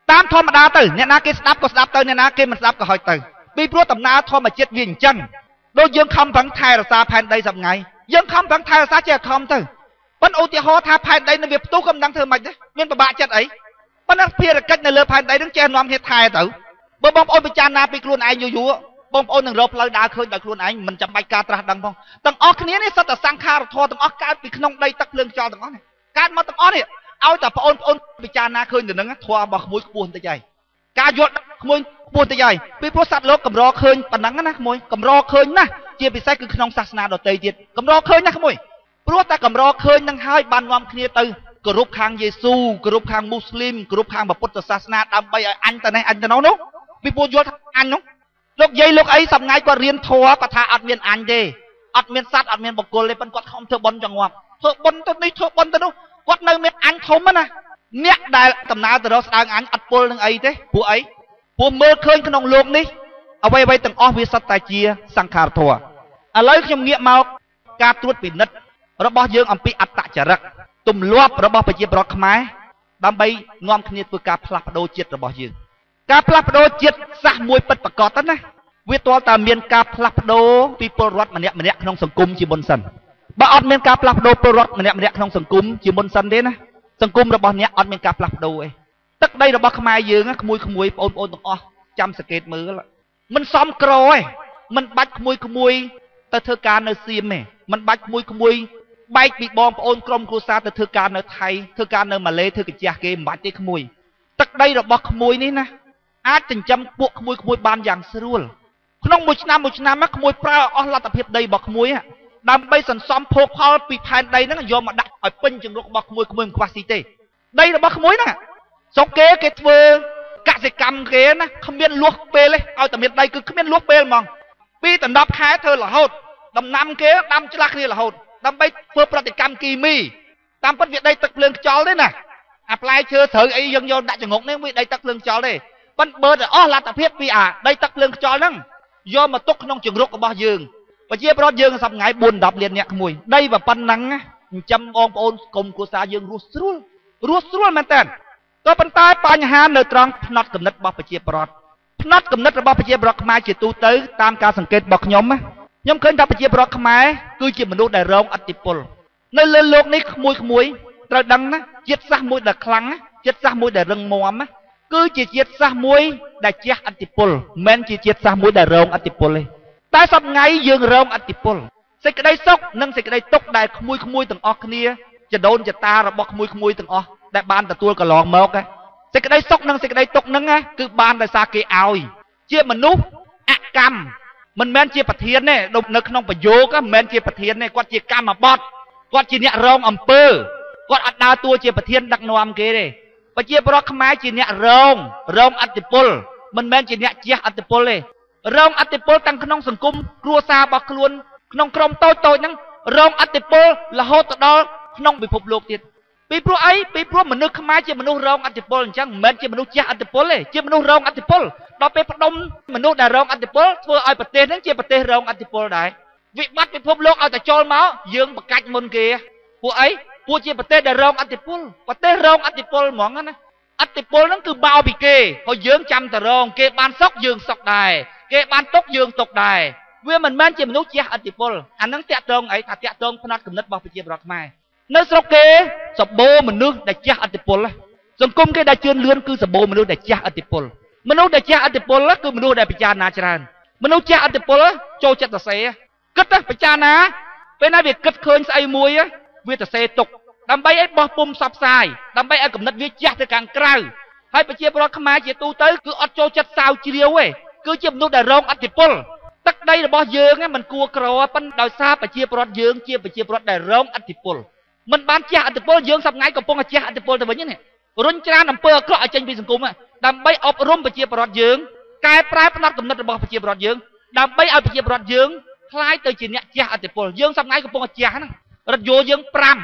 តាមធម្មតាទៅអ្នកណាគេស្ដាប់ក៏ស្ដាប់ទៅអ្នកណាគេមិនស្ដាប់ក៏ហើយទៅពីព្រោះដំណើរធម្មជាតិវាអញ្ចឹងដូចយើងខំប្រឹងថែរក្សាផែនដីសប្ងៃយើងខំប្រឹងថែរក្សាជាខំទៅប៉ុន្តែឧទាហរណ៍ថាផែនដីនឹងវាផ្ទុះក៏មិនដឹងធ្វើម៉េចដែរមានពិបាកចិត្តអីប៉ុន្តែភារកិច្ចនៅលើផែនដីនឹងចេះនាំគ្នាថែទៅបើបងប្អូនពិចារណាពីខ្លួនឯងយូរបងប្អូននឹងរកផ្លូវដើរឃើញដោយខ្លួនឯងមិនចាំបាច់ការត្រាស់ដឹងផងទាំងអស់គ្នានេះសុទ្ធតែសង្ខារធម៌ទាំងអស់កើតពីក្នុងដីទឹកភ្លើងខ្យល់ទាំងអស់នេះកើតមកទាំងអស់នេះឲ្យតែបងប្អូនពិចារណាឃើញទៅនឹងធម៌របស់ក្មួយខ្ពស់បន្តិចហើយការយល់ក្មួយខ្ពស់បន្តិចហើយពីព្រោះសត្វលោកកម្រឃើញប៉ុណ្ណឹងណាក្មួយកម្រឃើញណាជាពិសេសគឺក្នុងសាសនាដទៃទៀតកម្រឃើញណាក្មួយព្រោះតែកម្រឃើញនឹងហើយបាននាំគ្នាទៅគោរពខាងយេស៊ូគោរពខាងមូស្លីមគោរពខាងពុទ្ធសាសនាដើម្បីឲ្យអញទៅនេះអញទៅនោះពីព្រោះយល់ថាអញនោះលោកយាយលោកអីសប្ងៃគាត់រៀនធម៌គាត់ថាអត់មានអញទេអត់មានសត្វអត់មានបុគ្គលទេប៉ុន្តែគាត់ខំធ្វើបុណ្យចង្វាប់ធ្វើបុណ្យទៅនេះធ្វើបុណ្យទៅនោះគាត់នៅមានអញធំណាអ្នកដែលដំណើរទៅរកស្ដៅអញអត់ពុលនឹងអីទេព្រោះអីព្រោះមើលឃើញក្នុងលោកនេះអ្វីៗទាំងអស់វាសុទ្ធតែជាសង្ខារធម៌ឥឡូវខ្ញុំងាកមកការត្រួតពិនិត្យរបស់យើងអំពីអត្តចរិតទម្លាប់របស់ប្រជាពលរដ្ឋខ្មែរដើម្បីនាំគ្នាធ្វើការផ្លាស់ប្ដូរជាតិរបស់យើងការផ្លាស់ប្ដូរជាតិសាសមួយពិតប្រាកដណាវាទាល់តែមានការផ្លាស់ប្ដូរពីពលរដ្ឋម្នាក់ក្នុងសង្គមជាមុនសិនបើអត់មានការផ្លាស់ប្ដូរពលរដ្ឋម្នាក់ក្នុងសង្គមជាមុនសិនទេណាសង្គមរបស់អ្នកអត់មានការផ្លាស់ប្ដូរទេទឹកដីរបស់ខ្មែរយើងក្មួយបងប្អូនទាំងអស់ចាំសង្កេតមើលមិនសមក្រទេមិនបាច់ក្មួយទៅធ្វើការនៅសៀមទេមិនបាច់ក្មួយបែកពីបងប្អូនក្រុមគ្រួសារទៅធ្វើការនៅថៃធ្វើការនៅម៉ាឡេធ្វើកាជះគេមិនបាច់ទេក្មួយទឹកដីរបស់ក្មួយនេះណាអាចចិញ្ចឹមពួកក្មួយបានយ៉ាងស្រួលក្នុងមួយឆ្នាំក្មួយប្រើអស់លទ្ធភាពដីរបស់ក្មួយដើម្បីសន្សំភោគផលពីផែនដីហ្នឹងយកមកដាក់ឲ្យពេញជំរុករបស់ក្មួយមិនខ្វះស៊ីទេដីរបស់ក្មួយហ្នឹងស្រុកគេធ្វើកសិកម្មគេណាគ្មានលួសពេលទេឲ្យតែមានដីគឺគ្មានលួសពេលហ្មងពីដណ្ដប់ខែធ្វើរហូតដំណាំគេដាំឆ្លាស់គ្នារហូតដើម្បីធ្វើប្រតិកម្មគីមីតាមពិតវាដីទឹកភ្លើងខ្យល់ទេណាអាផ្លែឈើស្រូវអីយើងយកដាក់ចង្អុកនេះវាដីទឹកភ្លើងខ្យល់ទេប៉ុន្តែបើតែអស់លទ្ធភាពពីអាដីទឹកភ្លើងខ្យល់ហ្នឹងយកមកទុកក្នុងចង្រុករបស់យើងប្រជាប្រដ្ឋយើងសប្ងៃ4-10លានអ្នកក្មួយដីប៉ុណ្ណឹងចិញ្ចឹមបងប្អូនគុំគ្រួសារយើងរស់ស្រួលមែនតើក៏ប៉ុន្តែបញ្ហានៅត្រង់ផ្នត់គំនិតរបស់ប្រជាប្រដ្ឋផ្នត់គំនិតរបស់ប្រជាប្រដ្ឋខ្មែរជាទូទៅតាមការសង្កេតរបស់ខ្ញុំឃើញថាប្រជាប្រដ្ឋខ្មែរគឺជាមនុស្សដែលរងឥទ្ធិពលនៅលើលោកនេះក្មួយត្រូវដឹងណាជាតិសាសន៍មួយដែលខ្លាំងជាតិសាសន៍មួយដែលរឹងមាំគឺជាជាតិសាសន៍មួយដែលជះឥទ្ធិពលមិនមែនជាជាតិសាសន៍មួយដែលរងឥទ្ធិពលទេតែសប្ងៃយើងរងឥទ្ធិពលសេចក្តីសុខនិងសេចក្តីទុក្ខដែលក្មួយទាំងអស់គ្នាចដូនចតារបស់ក្មួយទាំងអស់ដែលបានទទួលកន្លងមកសេចក្តីសុខនិងសេចក្តីទុក្ខហ្នឹងគឺបានដោយសារគេឲ្យជាមនុស្សអកម្មមិនមែនជាប្រធានទេនៅក្នុងប្រយោគមិនមែនជាប្រធានទេគាត់ជាកម្មបត្តិគាត់ជាអ្នករងអំពើគាត់អត់ដើរតួជាប្រធានដឹកនាំគេទេប្រជាពលរដ្ឋខ្មែរជាអ្នករងឥទ្ធិពលមិនមែនជាអ្នកជះឥទ្ធិពលទេរងឥទ្ធិពលទាំងក្នុងសង្គមគ្រួសាររបស់ខ្លួនក្នុងក្រុមតូចហ្នឹងរងឥទ្ធិពលរហូតទៅដល់ក្នុងពិភពលោកទៀតពីព្រោះអីពីព្រោះមនុស្សខ្មែរជាមនុស្សរងឥទ្ធិពលអញ្ចឹងមិនមែនជាមនុស្សជះឥទ្ធិពលទេជាមនុស្សរងឥទ្ធិពលដល់ពេលផ្ដុំមនុស្សដែលរងឥទ្ធិពលធ្វើឲ្យប្រទេសហ្នឹងជាប្រទេសរងឥទ្ធិពលដែរវិបត្តិពិភពលោកឲ្យតែចូលមកយើងបកាច់មុនគេពួកអីពួកជាប្រទេសដែលរងឥទ្ធិពលប្រទេសរងឥទ្ធិពលហ្មងណាឥទ្ធិពលហ្នឹងគឺបោពីគេហើយយើងចាំតែរងគេបានសុខយើងសុខដែរគេបានទុកយើងទុកដែរវាមិនមែនជាមនុស្សជះឥទ្ធិពលអាហ្នឹងតាក់ទងអីថាតាក់ទងផ្នត់គំនិតរបស់ប្រជាពលរដ្ឋខ្មែរនៅស្រុកគេសម្បូរមនុស្សដែលជះឥទ្ធិពលសង្គមគេដែលជឿនលឿនគឺសម្បូរមនុស្សដែលជះឥទ្ធិពលមនុស្សដែលជះឥទ្ធិពលគឺមនុស្សដែលពិចារណាច្រើនមនុស្សជះឥទ្ធិពលចូលចិត្តសរសេរគិតពិចារណាពេលណាវាគិតឃើញស្អីមួយវាសរសេរទុកដើម្បីឲ្យបោះពុំផ្សព្វផ្សាយដើម្បីឲ្យគំនិតវាជះទៅខាងក្រៅហើយប្រជាពលរដ្ឋខ្មែរជាទូទៅគឺអត់ចូលចិត្តសាវជ្រាវទេគឺជាមនុស្សដែលរងឥទ្ធិពលទឹកដីរបស់យើងមិនគួរក្រប៉ុន្តែដោយសារប្រជាពលរដ្ឋយើងជាប្រជាពលរដ្ឋដែលរងឥទ្ធិពលមិនបានជះឥទ្ធិពលយើងសប្ងៃកំពុងតែជះឥទ្ធិពលទៅវិញនេះរុញច្រានអំពើអាក្រក់ឲ្យចេញពីសង្គមដើម្បីអប់រំប្រជាពលរដ្ឋយើងកែប្រែផ្នត់គំនិតរបស់ប្រជាពលរដ្ឋយើងដើម្បីឲ្យប្រជាពលរដ្ឋយើងคล้ายទៅជាអ្នកជះឥទ្ធិពលយើងសប្ងៃកំពុងតែជះហ្នឹងរថយន្តយើង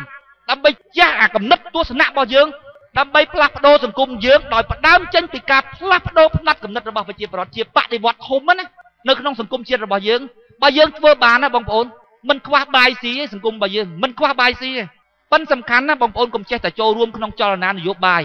5ដើម្បីជះអាគំនិតទស្សនៈរបស់យើងដើម្បីផ្លាស់ប្ដូរសង្គមយើងដោយផ្ដើមចេញពីការផ្លាស់ប្ដូរផ្នត់គំនិតរបស់ប្រជាពលរដ្ឋជាបដិវត្តធំណានៅក្នុងសង្គមជាតិរបស់យើងបើយើងធ្វើបានណាបងប្អូនមិនខ្វះបាយស៊ីទេសង្គមរបស់យើងមិនខ្វះបាយស៊ីទេប៉ុន្តែសំខាន់ណាបងប្អូនកុំចេះតែចូលរួមក្នុងចលនានយោបាយ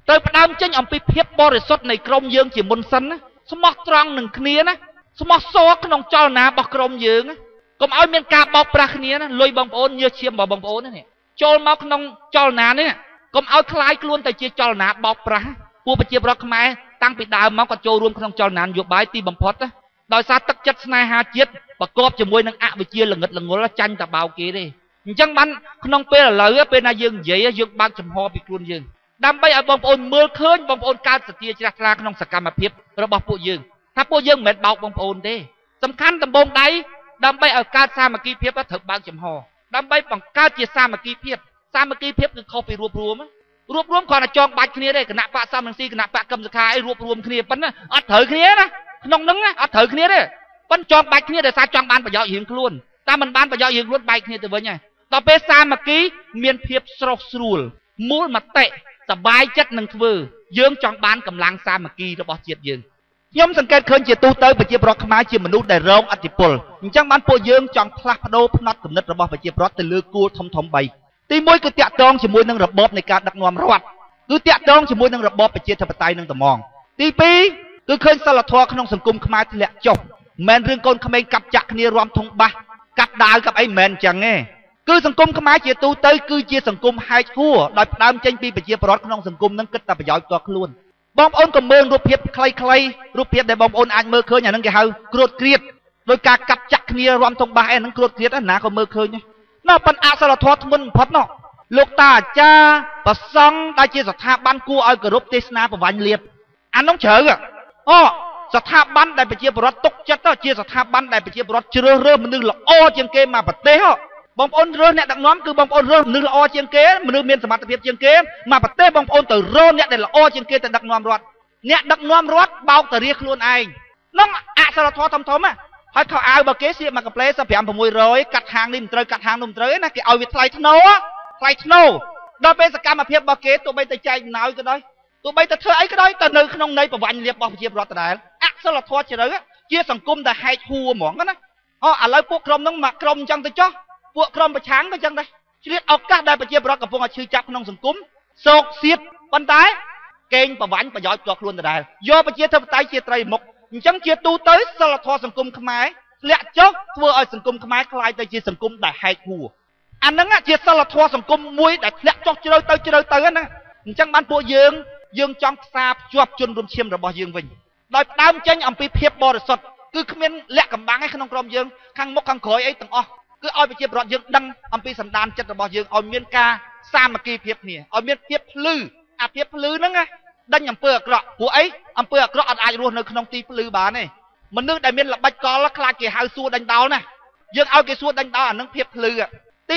ត្រូវផ្ដើមចេញអំពីភាពបរិសុទ្ធនៃក្រុមយើងជាមុនសិនណាស្មោះត្រង់នឹងគ្នាណាស្មោះសរក្នុងចលនារបស់ក្រុមយើងកុំឲ្យមានការបោកប្រាស់គ្នាណាលុយបងប្អូនញើសឈាមរបស់បងប្អូននេះចូលមកក្នុងចលនានេះកុំឲ្យคล้ายខ្លួនទៅជាចលនាបោកប្រាស់ពួកប្រជាប្រដ្ឋខ្មែរតាំងពីដើមមកក៏ចូលរួមក្នុងចលនានយោបាយទីបំផុតដោយសារទឹកចិត្តស្នេហាជាតិប្រកបជាមួយនឹងអវិជ្ជាល្ងិតល្ងល់ចាញ់តបោកគេទេអញ្ចឹងបានក្នុងពេលឥឡូវពេលណាយើងនិយាយយើងបើកចំហពីខ្លួនយើងដើម្បីឲ្យបងប្អូនមើលឃើញបងប្អូនកើតសទ្ធាជ្រះថ្លាក្នុងសកម្មភាពរបស់ពួកយើងថាពួកយើងមិនមែនបោកបងប្អូនទេសំខាន់ដំបូងដៃដើម្បីឲ្យកើតសាមគ្គីភាពត្រូវបើកចំហដើម្បីបង្កើតជាសាមគ្គីភាពគឺខុសពីរួបរวมគ្រាន់តែចងបាច់គ្នាទេគណៈបកសំរងស៊ីគណៈបកកឹមសុខាអីរួបរวมគ្នាប៉ុណ្ណាអត់ត្រូវគ្នាណាក្នុងហ្នឹងអត់ត្រូវគ្នាទេប៉ុន្តែចងបាច់គ្នាដោយសារចង់បានប្រយោជន៍រៀងខ្លួនតែមិនបានប្រយោជន៍រៀងខ្លួនបែកគ្នាទៅវិញហើយដល់ពេលសាមគ្គីមានភាពស្រស់ស្រួលមូលមតិសបាយចិត្តនឹងធ្វើយើងចង់បានកម្លាំងសាមគ្គីរបស់ជាតិយើងខ្ញុំសង្កេតឃើញជាទូទៅប្រជាប្រដ្ឋខ្មែរជាមនុស្សដែលរងឥទ្ធិពលអញ្ចឹងបានពួកយើងចង់ផ្លាស់ប្ដូរផ្នត់គំនិតរបស់ប្រជាប្រដ្ឋទៅលើគោលធំ3ទី1គឺតាក់ទងជាមួយនឹងរបបនៃការដឹកនាំរដ្ឋគឺតាក់ទងជាមួយនឹងរបបប្រជាធិបតេយ្យនឹងត្មងទី2គឺឃើញសិលធម៌ក្នុងសង្គមខ្មែរធ្លាក់ចុះមិនមែនរឿងកូនក្មេងកាប់ចាក់គ្នារាំធុងបាសកាប់ដាវកាប់អីមិនមែនអញ្ចឹងទេគឺសង្គមខ្មែរជាទូទៅគឺជាសង្គមហែកហួរដោយផ្ដើមចេញពីប្រជាពលរដ្ឋក្នុងសង្គមនឹងគិតតែប្រយោជន៍ផ្ទាល់ខ្លួនបងប្អូនក៏មើលរូបភាពខ្លីៗរូបភាពដែលបងប្អូនអាចមើលឃើញអាហ្នឹងគេហៅគ្រួតគ្រៀតដោយការកាប់ចាក់គ្នារាំធុងបាសអីហ្នឹងគ្រួតគ្រៀតណាក៏មើលឃើញណាប៉ុន្តែអសិលធម៌ធ្ងន់បំផុតនោះលោកតាអាចារ្យប្រសង់ដែលជាស្ថាប័នគួរឲ្យគោរពទេសនាប្រវាញ់លៀបអានោះជ្រៅស្ថាប័នដែលប្រជាពលរដ្ឋទុកចិត្តជាស្ថាប័នដែលប្រជាពលរដ្ឋជ្រើសរើសមនុស្សល្អជាងគេមកប្រទេសបងប្អូនរើសអ្នកដឹកនាំគឺបងប្អូនរើសមនុស្សល្អជាងគេមនុស្សមានសមត្ថភាពជាងគេមកប្រទេសបងប្អូនទៅរកអ្នកដែលល្អជាងគេទៅដឹកនាំរដ្ឋអ្នកដឹកនាំរដ្ឋបោកទៅរាខ្លួនឯងនោះអសិលធម៌ធំហើយខោអាវបើគេសៀកមកកាផ្លេ15-600កាត់ហាងនេះមិនត្រូវកាត់ហាងនោះមិនត្រូវណាគេឲ្យវាថ្លៃធ្នូដល់ពេលសកម្មភាពរបស់គេទោះបីតែចែកអំណោយក៏ដោយទោះបីតែធ្វើអីក៏ដោយទៅនៅក្នុងន័យប្រវាញ់លៀបរបស់ប្រជាពលរដ្ឋដដែលអសិលធម៌ជ្រៅជាសង្គមដែលហែកហួរហ្មងណាឥឡូវពួកក្រុមហ្នឹងមកក្រុមអញ្ចឹងទៅចុះពួកក្រុមប្រឆាំងក៏អញ្ចឹងដែរឆ្លៀតឱកាសដែលប្រជាពលរដ្ឋកំពុងតែឈឺចាប់ក្នុងសង្គមសោកសៀតប៉ុន្តែកេងប្រវាញ់ប្រយោជន៍ផ្ទាល់ខ្លួនដដែលយកប្រជាធិបតេយ្យជាត្រីមុខអញ្ចឹងជាទូទៅសិលធម៌សង្គមខ្មែរធ្លាក់ចុះធ្វើឲ្យសង្គមខ្មែរคล้ายទៅជាសង្គមដែលហែកហួរអាហ្នឹងជាសិលធម៌សង្គមមួយដែលធ្លាក់ចុះជ្រៅទៅហ្នឹងអញ្ចឹងបានពួកយើងចង់ផ្សារភ្ជាប់ជនរួមឈាមរបស់យើងវិញដោយផ្ដើមចេញអំពីភាពបរិសុទ្ធគឺគ្មានលក្ខកំបាំងឯក្នុងក្រុមយើងខាងមុខខាងក្រោយអីទាំងអស់គឺឲ្យប្រជាពលរដ្ឋយើងដឹងអំពីសន្តានចិត្តរបស់យើងឲ្យមានការសាមគ្គីភាពគ្នាឲ្យមានភាពភ្លឺអាភាពភ្លឺហ្នឹងដេញអំពើអាក្រក់ព្រោះអីអំពើអាក្រក់អត់អាចរស់នៅក្នុងទីភ្លឺបានទេមនុស្សដែលមានល្បិចកលខ្លាចគេហៅសួរដេញដោលណាយើងឲ្យគេសួរដេញដោលអានឹងភាពភ្លឺទី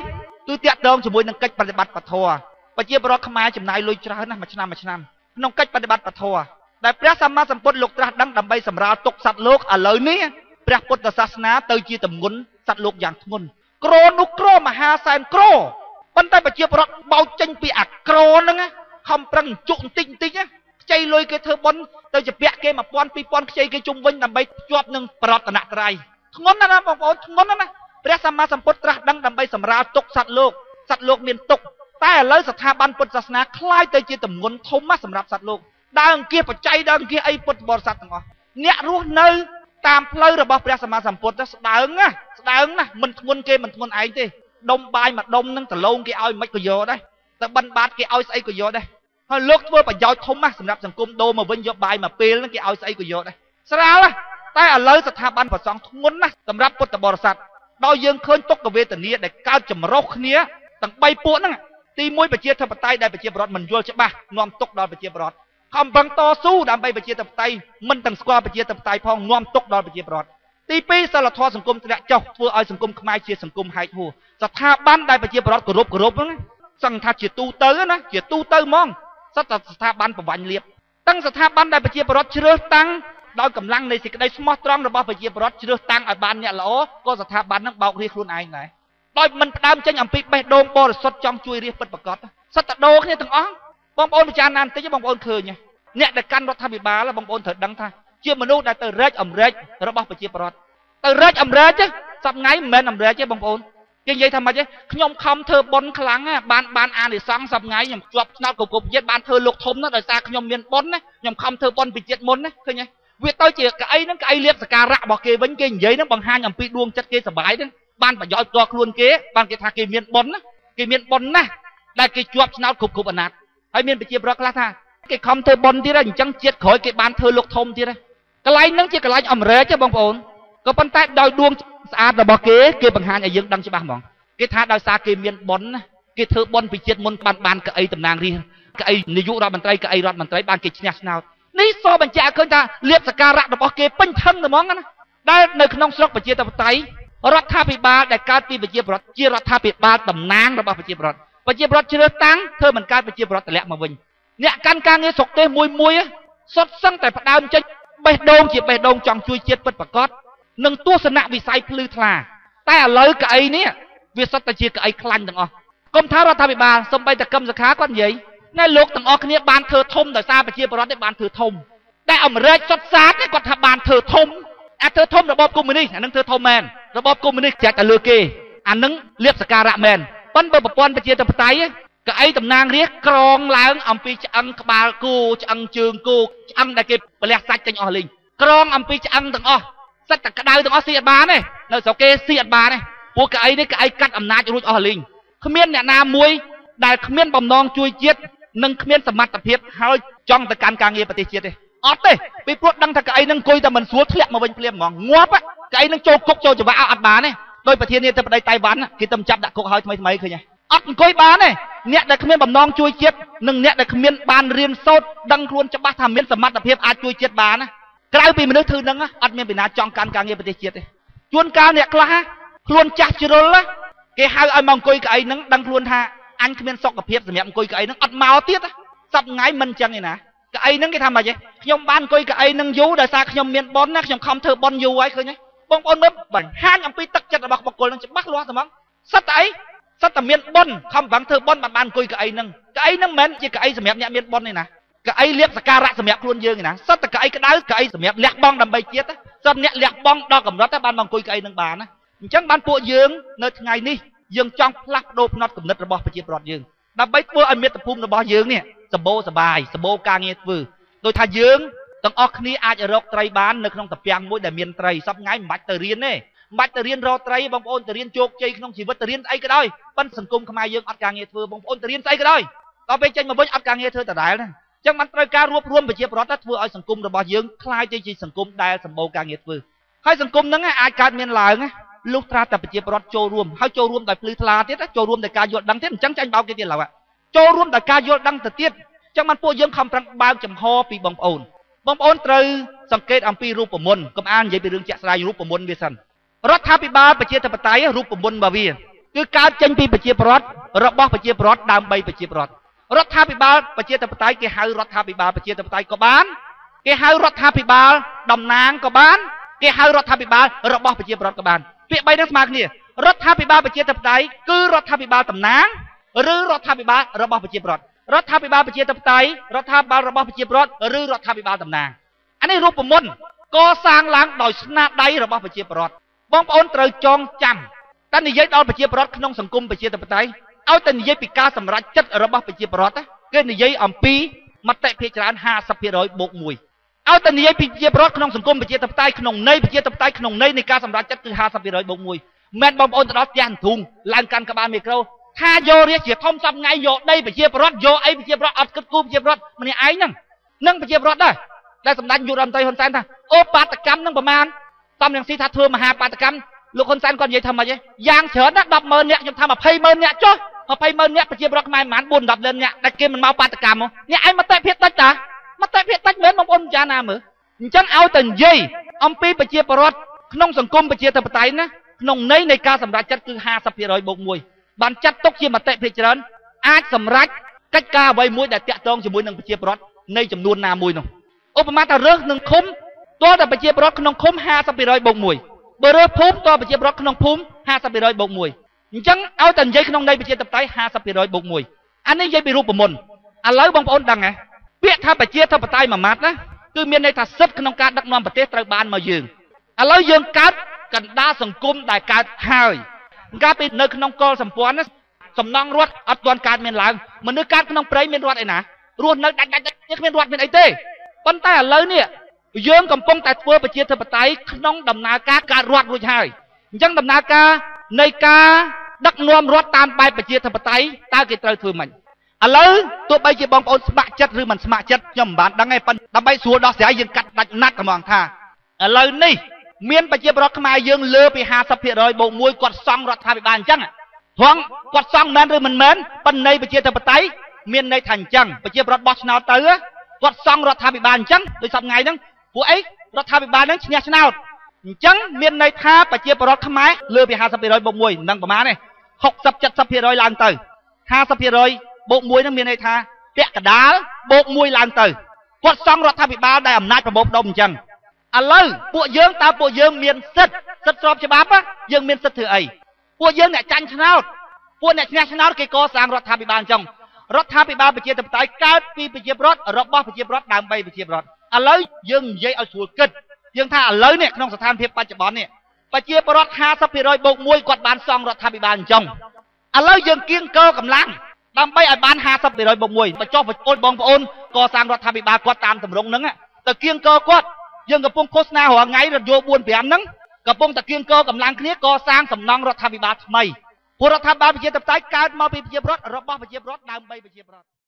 3គឺតាក់ទងជាមួយនឹងកិច្ចប្រតិបត្តិពធប្រជាពលរដ្ឋខ្មែរចំណាយលុយច្រើនណាស់មួយឆ្នាំក្នុងកិច្ចប្រតិបត្តិពធដែលព្រះសម្មាសម្ពុទ្ធលោកត្រាស់ដឹងដើម្បីសម្រាលទុក្ខសត្វលោកឥឡូវនេះព្រះពុទ្ធសាសនាទៅជាទម្ងន់សត្វលោកយ៉ាងធ្ងន់ក្រនោះក្រមហាសែនក្រប៉ុន្តែប្រជាពលរដ្ឋបោចចេញពីអាក្រហ្នឹងខំប្រឹងជក់បន្តិចខ្ចីលុយគេធ្វើបុណ្យទៅជាពាក់គេ1000-2000ខ្ចីគេជុំវិញដើម្បីភ្ជាប់នឹងបរតនត្រ័យធ្ងន់ណាស់បងប្អូនធ្ងន់ណាស់ព្រះសម្មាសម្ពុទ្ធត្រាស់ដឹងដើម្បីសម្រាលទុក្ខសត្វលោកមានទុក្ខតែឥឡូវស្ថាប័នពុទ្ធសាសនាคล้ายទៅជាទម្ងន់ធំសម្រាប់សត្វលោកដើរអង្គាសបច្ច័យដើរអង្គាសអីពុទ្ធបរិស័ទទាំងអស់អ្នករស់នៅតាមផ្លូវរបស់ព្រះសម្មាសម្ពុទ្ធស្ដើងណាមិនធ្ងន់គេមិនធ្ងន់ឯងទេដុំបាយមួយដុំនឹងដលងគេឲ្យមិនក៏យកដែរតែបិណ្ឌបាតគេឲ្យស្អីក៏យកដែរហើយលោកធ្វើប្រយោជន៍ធំណាស់សម្រាប់សង្គមដូរមកវិញយកបាយមួយពេលហ្នឹងគេឲ្យស្អីក៏យកដែរស្រាលតែឥឡូវស្ថាប័នប្រសង់ធ្ងន់ណាស់សម្រាប់ពុទ្ធបរិស័ទដោយយើងឃើញទុក្ខវេទនាដែលកើតចម្រុះគ្នាទាំង3ពួកហ្នឹងទី1ប្រជាធិបតេយ្យដែលប្រជាពលរដ្ឋមិនយល់ច្បាស់នាំទុក្ខដល់ប្រជាពលរដ្ឋខំប្រឹងតស៊ូដើម្បីប្រជាធិបតេយ្យមិនទាំងស្គាល់ប្រជាធិបតេយ្យផងនាំទុក្ខដល់ប្រជាពលរដ្ឋទី2សិលធម៌សង្គមធ្លាក់ចុះធ្វើឲ្យសង្គមខ្មែរជាសង្គមហែកហួរស្ថាប័នដែលប្រជាពលរដ្ឋគោរពហ្នឹងសឹងថាជាទូទៅណាជាទូទៅហ្មងសត្វតែស្ថាប័នប្រវាញ់លៀបទាំងស្ថាប័នដែលប្រជាពលរដ្ឋជ្រើសតាំងដោយកម្លាំងនៃសេចក្តីស្មោះត្រង់របស់ប្រជាពលរដ្ឋជ្រើសតាំងឲ្យបានអ្នកល្អក៏ស្ថាប័នហ្នឹងបោករាជខ្លួនឯងដែរដោយមិនផ្ដើមចេញអំពីបេះដូងបរិសុទ្ធចង់ជួយរាជពិតប្រាកដសត្វតដោគ្នាទាំងអស់បងប្អូនពិចារណាបន្តិចបងប្អូនឃើញអ្នកដែលកាន់រដ្ឋាភិបាលបងប្អូនត្រូវដឹងថាជាមនុស្សដែលទៅរែកអំរែករបស់ប្រជាពលរដ្ឋទៅរែកអំរែកសប្ងៃមិនមែនអំរែកទេបងប្អូនគេនិយាយថាម៉េចទេខ្ញុំខំធ្វើបុណ្យខ្លាំងបានអានិសង្សសប្ងៃខ្ញុំជាប់ឆ្នោតគ្រប់ជាតិបានធ្វើលោកធំណាដោយសារខ្ញុំមានបុណ្យណាខ្ញុំខំធ្វើបុណ្យពីជាតិមុនណាឃើញទេវាទៅជាកៅអីហ្នឹងកៅអីលៀបសការៈរបស់គេវិញគេនិយាយហ្នឹងបង្ហាញអំពីដួងចិត្តគេសប្បាយហ្នឹងបានប្រយោជន៍ផ្ទាល់ខ្លួនគេបានគេថាគេមានបុណ្យណាគេមានបុណ្យណាស់ដែលគេជាប់ឆ្នោតគ្រប់អាណត្តិហើយមានប្រជាប្រដ្ឋខ្លះថាគេខំធ្វើបុណ្យទៀតហើយអញ្ចឹងជាតិក្រោយគេបានធ្វើលោកធំទៀតហើយកន្លែងហ្នឹងជាកន្លែងអមរែកទេបងប្អូនក៏ប៉ុន្តែដោយដួងស្អាតរបស់គេបង្ហាញឲ្យយើងដឹងច្បាស់ហ្មងគេថាដោយសារគេមានបុណ្យណាគេធ្វើបុណ្យពីជាតិមុនបានកៅអីតំណាងរាស្ត្រកៅអីនាយករដ្ឋមន្ត្រីកៅអីរដ្ឋមន្ត្រីបានគេឈ្នះឆ្នោតនេះសបញ្ជាក់ឃើញថាលៀបសការៈរបស់គេពេញធឹងហ្មងណាដែលនៅក្នុងស្រុកប្រជាធិបតេយ្យរដ្ឋាភិបាលដែលកើតពីប្រជាប្រដ្ឋជារដ្ឋាភិបាលតំណាងរបស់ប្រជាប្រដ្ឋជ្រើសតាំងធ្វើមិនកើតប្រជាប្រដ្ឋតម្លាក់មកវិញអ្នកកាន់ការងារស្រុកទេសមួយសុទ្ធសឹងតែផ្ដើមចេញបេះដូងជាបេះដូងចង់ជួយជាតិពិតប្រាកដនឹងទស្សនវិស័យភ្លឺថ្លាតែឥឡូវកៅអីនេះវាសុទ្ធតែជាកៅអីខ្លាញ់ទាំងអស់កុំថារដ្ឋាភិបាលសំបីតកឹមសខាគាត់និយាយណែលោកទាំងអស់គ្នាបានធ្វើធំដោយសារប្រជាពលរដ្ឋទេបានធ្វើធំតែអាមេរិកសុទ្ធសាធគាត់ថាបានធ្វើធំអាធ្វើធំរបបកុម្មុយនីសអានឹងធ្វើធំមែនរបបកុម្មុយនីសចែកតែលើគេអានឹងលៀបសការៈមែនប៉ុន្តែប្រព័ន្ធប្រជាធិបតេយ្យកៅអីតំណាងរាស្ត្រក្រងឡើងអំពីឆ្អឹងក្បាលគោឆ្អឹងជើងគោឆ្អឹងដែលគេប្រលះសាច់ចេញអស់លេងក្រងអំពីឆ្អឹងទាំងអស់សិតតែក្តៅទាំងអស់ស៊ីអត់បានទេនៅស្រុកគេស៊ីអត់បានទេពួកកៅអីនេះកៅអីកាត់អំណាចរួចអស់លេងគ្មានអ្នកណាមួយដែលគ្មានបំណងជួយជាតិនិងគ្មានសមត្ថភាពហើយចង់ទៅកាន់ការងារប្រទេសជាតិទេអត់ទេពីព្រោះដឹងថាកៅអីនឹងអង្គុយតែមិនស្រួលធ្លាក់មកវិញភ្លាមហ្មងងាប់កៅអីនឹងចូលគុកចូលច្បាប់អត់បានទេដោយប្រធានាធិបតីតៃវ៉ាន់គេទៅចាប់ដាក់គុកហើយថ្មីឃើញទេអត់អង្គុយបានទេអ្នកដែលគ្មានបំណងជួយជាតិនិងអ្នកដែលគ្មានបានរៀនសូត្រដឹងខ្លួនច្បាស់ថាមានសមត្ថភាពអាចជួយជាតិបានណាក្រៅពីមនុស្សធឺហ្នឹងអត់មានពីណាចង់កាន់ការងារប្រទេសជាតិទេជួនកាលអ្នកខ្លះខ្លួនចាស់ជ្រុលគេហៅឲ្យមកអង្គុយកៅអីហ្នឹងដឹងខ្លួនថាអញគ្មានសុខភាពសម្រាប់អង្គុយកៅអីហ្នឹងអត់មកទៀតសប្ងៃមិនចឹងទេណាកៅអីហ្នឹងគេថាម៉េចទេខ្ញុំបានអង្គុយកៅអីហ្នឹងយូរដោយសារខ្ញុំមានបុណ្យណាខ្ញុំខំធ្វើបុណ្យយូរហើយឃើញទេបងប្អូនមើលបង្ហាញអំពីទឹកចិត្តរបស់បុគ្គលហ្នឹងច្បាស់លាស់ហ្មងសិតតែអីសិតតែមានបុណ្យខំប្រឹងធ្វើបុណ្យបានអង្គុយកៅអីហ្នឹងមិនមែនជាកៅអីសម្រាប់អ្នកមានបុណ្យទេណាកៅអីលៀបសការៈសម្រាប់ខ្លួនយើងទេណាសិតតែកៅអីក្តៅកៅអីសម្រាប់លះបង់ដើម្បីជាតិសិតអ្នកលះបង់ដល់កម្រិតតែបានមកអង្គុយកៅអីហ្នឹងបានណាអញ្ចឹងបានពួកយើងនៅថ្ងៃនេះយើងចង់ផ្លាស់ប្ដូរផ្នត់គំនិតរបស់ប្រជាពលរដ្ឋយើងដើម្បីធ្វើឲ្យមាតុភូមិរបស់យើងនេះសម្បូរសបាយសម្បូរការងារធ្វើដោយថាយើងទាំងអស់គ្នាអាចរកត្រីបាននៅក្នុងតពាំងមួយដែលមានត្រីសប្ងៃមិនបាច់ទៅរៀនទេមិនបាច់ទៅរៀនរកត្រីបងប្អូនទៅរៀនជោគជ័យក្នុងជីវិតទៅរៀនស្អីក៏ដោយប៉ុន្តែសង្គមខ្មែរយើងអត់ការងារធ្វើបងប្អូនទៅរៀនស្អីក៏ដោយដល់ពេលចេញមកវិញអត់ការងារធ្វើដដែលហ្នឹងអញ្ចឹងបានត្រូវការរួបរวมប្រជាពលរដ្ឋធ្វើឲ្យសង្គមរបស់យើងคล้ายទៅជាសង្គមដែលសម្បូរការងារធ្វើហើយសង្គមហ្នឹងអាចកើតមានឡើងលុះត្រាតែប្រជាពលរដ្ឋចូលរួមហើយចូលរួមដោយភ្លឺថ្លាទៀតចូលរួមដោយការយល់ដឹងទៀតអញ្ចឹងចាញ់បោកគេទៀតឡើយចូលរួមដោយការយល់ដឹងទៅទៀតអញ្ចឹងបានពួកយើងខំប្រឹងបើកចំហពីបងប្អូនត្រូវសង្កេតអំពីរូបមន្តកុំអាននិយាយពីរឿងជាក់ស្ដែងរូបមន្តវាសិនរដ្ឋាភិបាលប្រជាធិបតេយ្យរូបមន្តរបស់វាគឺកើតចេញពីប្រជាពលរដ្ឋរបស់ប្រជាពលរដ្ឋដើម្បីប្រជាពលរដ្ឋរដ្ឋាភិបាលប្រជាធិបតេយ្យគេហៅរដ្ឋាភិបាលប្រជាធិបតេយ្យក៏បានគេហៅរដ្ឋាភិបាលតំណាងក៏បានគេហៅរដ្ឋាភិបាលរបស់ប្រជាពលរដ្ឋក៏បានពាក្យ3នេះស្មើគ្នារដ្ឋាភិបាលប្រជាធិបតេយ្យគឺរដ្ឋាភិបាលតំណាងឬរដ្ឋាភិបាលរបស់ប្រជាពលរដ្ឋរដ្ឋាភិបាលប្រជាធិបតេយ្យរដ្ឋាភិបាលរបស់ប្រជាពលរដ្ឋឬរដ្ឋាភិបាលតំណាងអានេះរូបមន្តកសាងឡើងដោយស្នាដៃរបស់ប្រជាពលរដ្ឋបងប្អូនត្រូវចងចាំតែនិយាយដល់ប្រជាពលរដ្ឋក្នុងសង្គមប្រជាធិបតេយ្យឲ្យតែនិយាយពីការសម្រេចចិត្តរបស់ប្រជាពលរដ្ឋគេនិយាយអំពីមតិភាគច្រើន 50% បូក1ឲ្យតែនិយាយពីប្រជាពលរដ្ឋក្នុងសង្គមប្រជាធិបតេយ្យក្នុងន័យប្រជាធិបតេយ្យក្នុងន័យនៃការសម្រេចចិត្តគឺ 50% បូក1មិនបងប្អូនទៅដល់ផ្ទះធុងឡើងកាន់ក្បាលមីក្រូថាយករាជជាធំសពថ្ងៃយកដីប្រជាពលរដ្ឋយកអីប្រជាពលរដ្ឋអត់គិតគូរប្រជាពលរដ្ឋម្នាក់ឯងហ្នឹងនឹងប្រជាពលរដ្ឋដែរដែលសម្ដេចនាយករដ្ឋមន្ត្រីហ៊ុនសែនថាអូបាតកម្មហ្នឹងប្រមាណសំរងស៊ីថាធ្វើមហាបាតកម្មលោកហ៊ុនសែនគាត់និយាយថាម៉េចទេយ៉ាងច្រើនណាស់ 100000 នាក់ខ្ញុំថា 2000000 នាក់ចុះ 2000000 នាក់ប្រជាពលរដ្ឋខ្មែរប្រមាណ 4-10 លាននាក់ដែលគេមិនមកបាតកម្មនេះឯងមតិភាគតិចតាមតិភាគតិចមែនបងប្អូនចាណាមើលអញ្ចឹងឲ្យតែនិយាយអំពីប្រជាពលរដ្ឋក្នុងសង្គមប្រជាធិបតេយ្យណាក្នុងន័យនៃការសម្រេចចិត្តគឺ 50% បូក1បានចាត់ទុកជាមតិភាគច្រើនអាចសម្រេចកិច្ចការអ្វីមួយដែលតាក់ទងជាមួយនឹងប្រជាពលរដ្ឋនៃចំនួនណាមួយនោះឧបមាថារើសនឹងឃុំតើតែប្រជាពលរដ្ឋក្នុងឃុំ 50% បូក1បើរើសភូមិតើប្រជាពលរដ្ឋក្នុងភូមិ 50% បូក1អញ្ចឹងឲ្យតែនិយាយក្នុងន័យប្រជាធិបតេយ្យ 50% បូក1អានេះនិយាយពីរូបមន្តឥឡូវបងប្អូនដឹងហ៎ពាក្យថាប្រជាធិបតេយ្យមួយម៉ាត់ណាគឺមានន័យថាសិទ្ធិក្នុងការដឹកនាំប្រទេសត្រូវបានមកយើងឥឡូវយើងកើតកណ្ដាលសង្គមដែលកើតហើយការពីនៅក្នុងកលសម្ព័ន្ធសំណងរត់អត់ទាន់កើតមានឡើងមនុស្សកើតក្នុងព្រៃមានរត់ឯណារស់នៅដាច់គ្មានរត់មានអីទេប៉ុន្តែឥឡូវនេះយើងកំពុងតែធ្វើប្រជាធិបតេយ្យក្នុងដំណើរការកើតរត់រួចហើយអញ្ចឹងដំណើរការនៃការដឹកនាំរដ្ឋតាមបែបប្រជាធិបតេយ្យតើគេត្រូវធ្វើម៉េចឥឡូវទោះបីជាបងប្អូនស្ម័គ្រចិត្តឬមិនស្ម័គ្រចិត្តខ្ញុំមិនបានដឹងទេប៉ុន្តែដើម្បីស្រួលដោះស្រាយយើងកាត់ដាច់ណាត់ហ្មងថាឥឡូវនេះមានប្រជាពលរដ្ឋខ្មែរយើងលើពី 50% បូក1គាត់សង់រដ្ឋាភិបាលអញ្ចឹងព្រោះគាត់សង់មែនឬមិនមែនប៉ុន្តែប្រជាធិបតេយ្យមានន័យថាអញ្ចឹងប្រជាពលរដ្ឋបោះឆ្នោតទៅគាត់សង់រដ្ឋាភិបាលអញ្ចឹងដោយសប្តាហ៍ហ្នឹងពួកអីរដ្ឋាភិបាលហ្នឹងឈ្នះឆ្នោតអញ្ចឹងមានន័យថាប្រជាពលរដ្ឋខ្មែរលើពី 50% បូក1មិនដឹងប្រហែលទេ60-70% ឡើងទៅ 50% បូក1ហ្នឹងមានន័យថាពាក់កដាលបូក1ឡើងទៅគាត់សង់រដ្ឋាភិបាលដែលអំណាចប្រមូលផ្ដុំអញ្ចឹងឥឡូវពួកយើងតើពួកយើងមានសិទ្ធិស្របច្បាប់យើងមានសិទ្ធិធ្វើអីពួកយើងអ្នកចាញ់ឆ្នោតពួកអ្នកឈ្នះឆ្នោតគេកសាងរដ្ឋាភិបាលអញ្ចឹងរដ្ឋាភិបាលប្រជាធិបតេយ្យកើតពីប្រជាពលរដ្ឋរបស់ប្រជាពលរដ្ឋដើម្បីប្រជាពលរដ្ឋឥឡូវយើងនិយាយឲ្យស្រួលគិតយើងថាឥឡូវនេះក្នុងស្ថានភាពបច្ចុប្បន្ននេះប្រជាពលរដ្ឋ 50% បូក1គាត់បានសង់រដ្ឋាភិបាលអញ្ចឹងឥឡូវយើងគៀងកកម្លាំងដើម្បីឲ្យបាន 50% បូក1បញ្ចុះបញ្ចូលបងប្អូនកសាងរដ្ឋាភិបាលគាត់តាមទម្រង់ហ្នឹងទៅគៀងកគាត់យើងកំពុងឃោសនារាល់ថ្ងៃរត់យោ 4-5 ហ្នឹងកំពុងតែគៀងកកម្លាំងគ្នាកសាងសំណង់រដ្ឋាភិបាលថ្មីព្រោះរដ្ឋាភិបាលប្រជាធិបតេយ្យកើតមកពីប្រជាពលរដ្ឋរបស់ប្រជាពលរដ្ឋដើម្បីប្រជាពលរដ្ឋ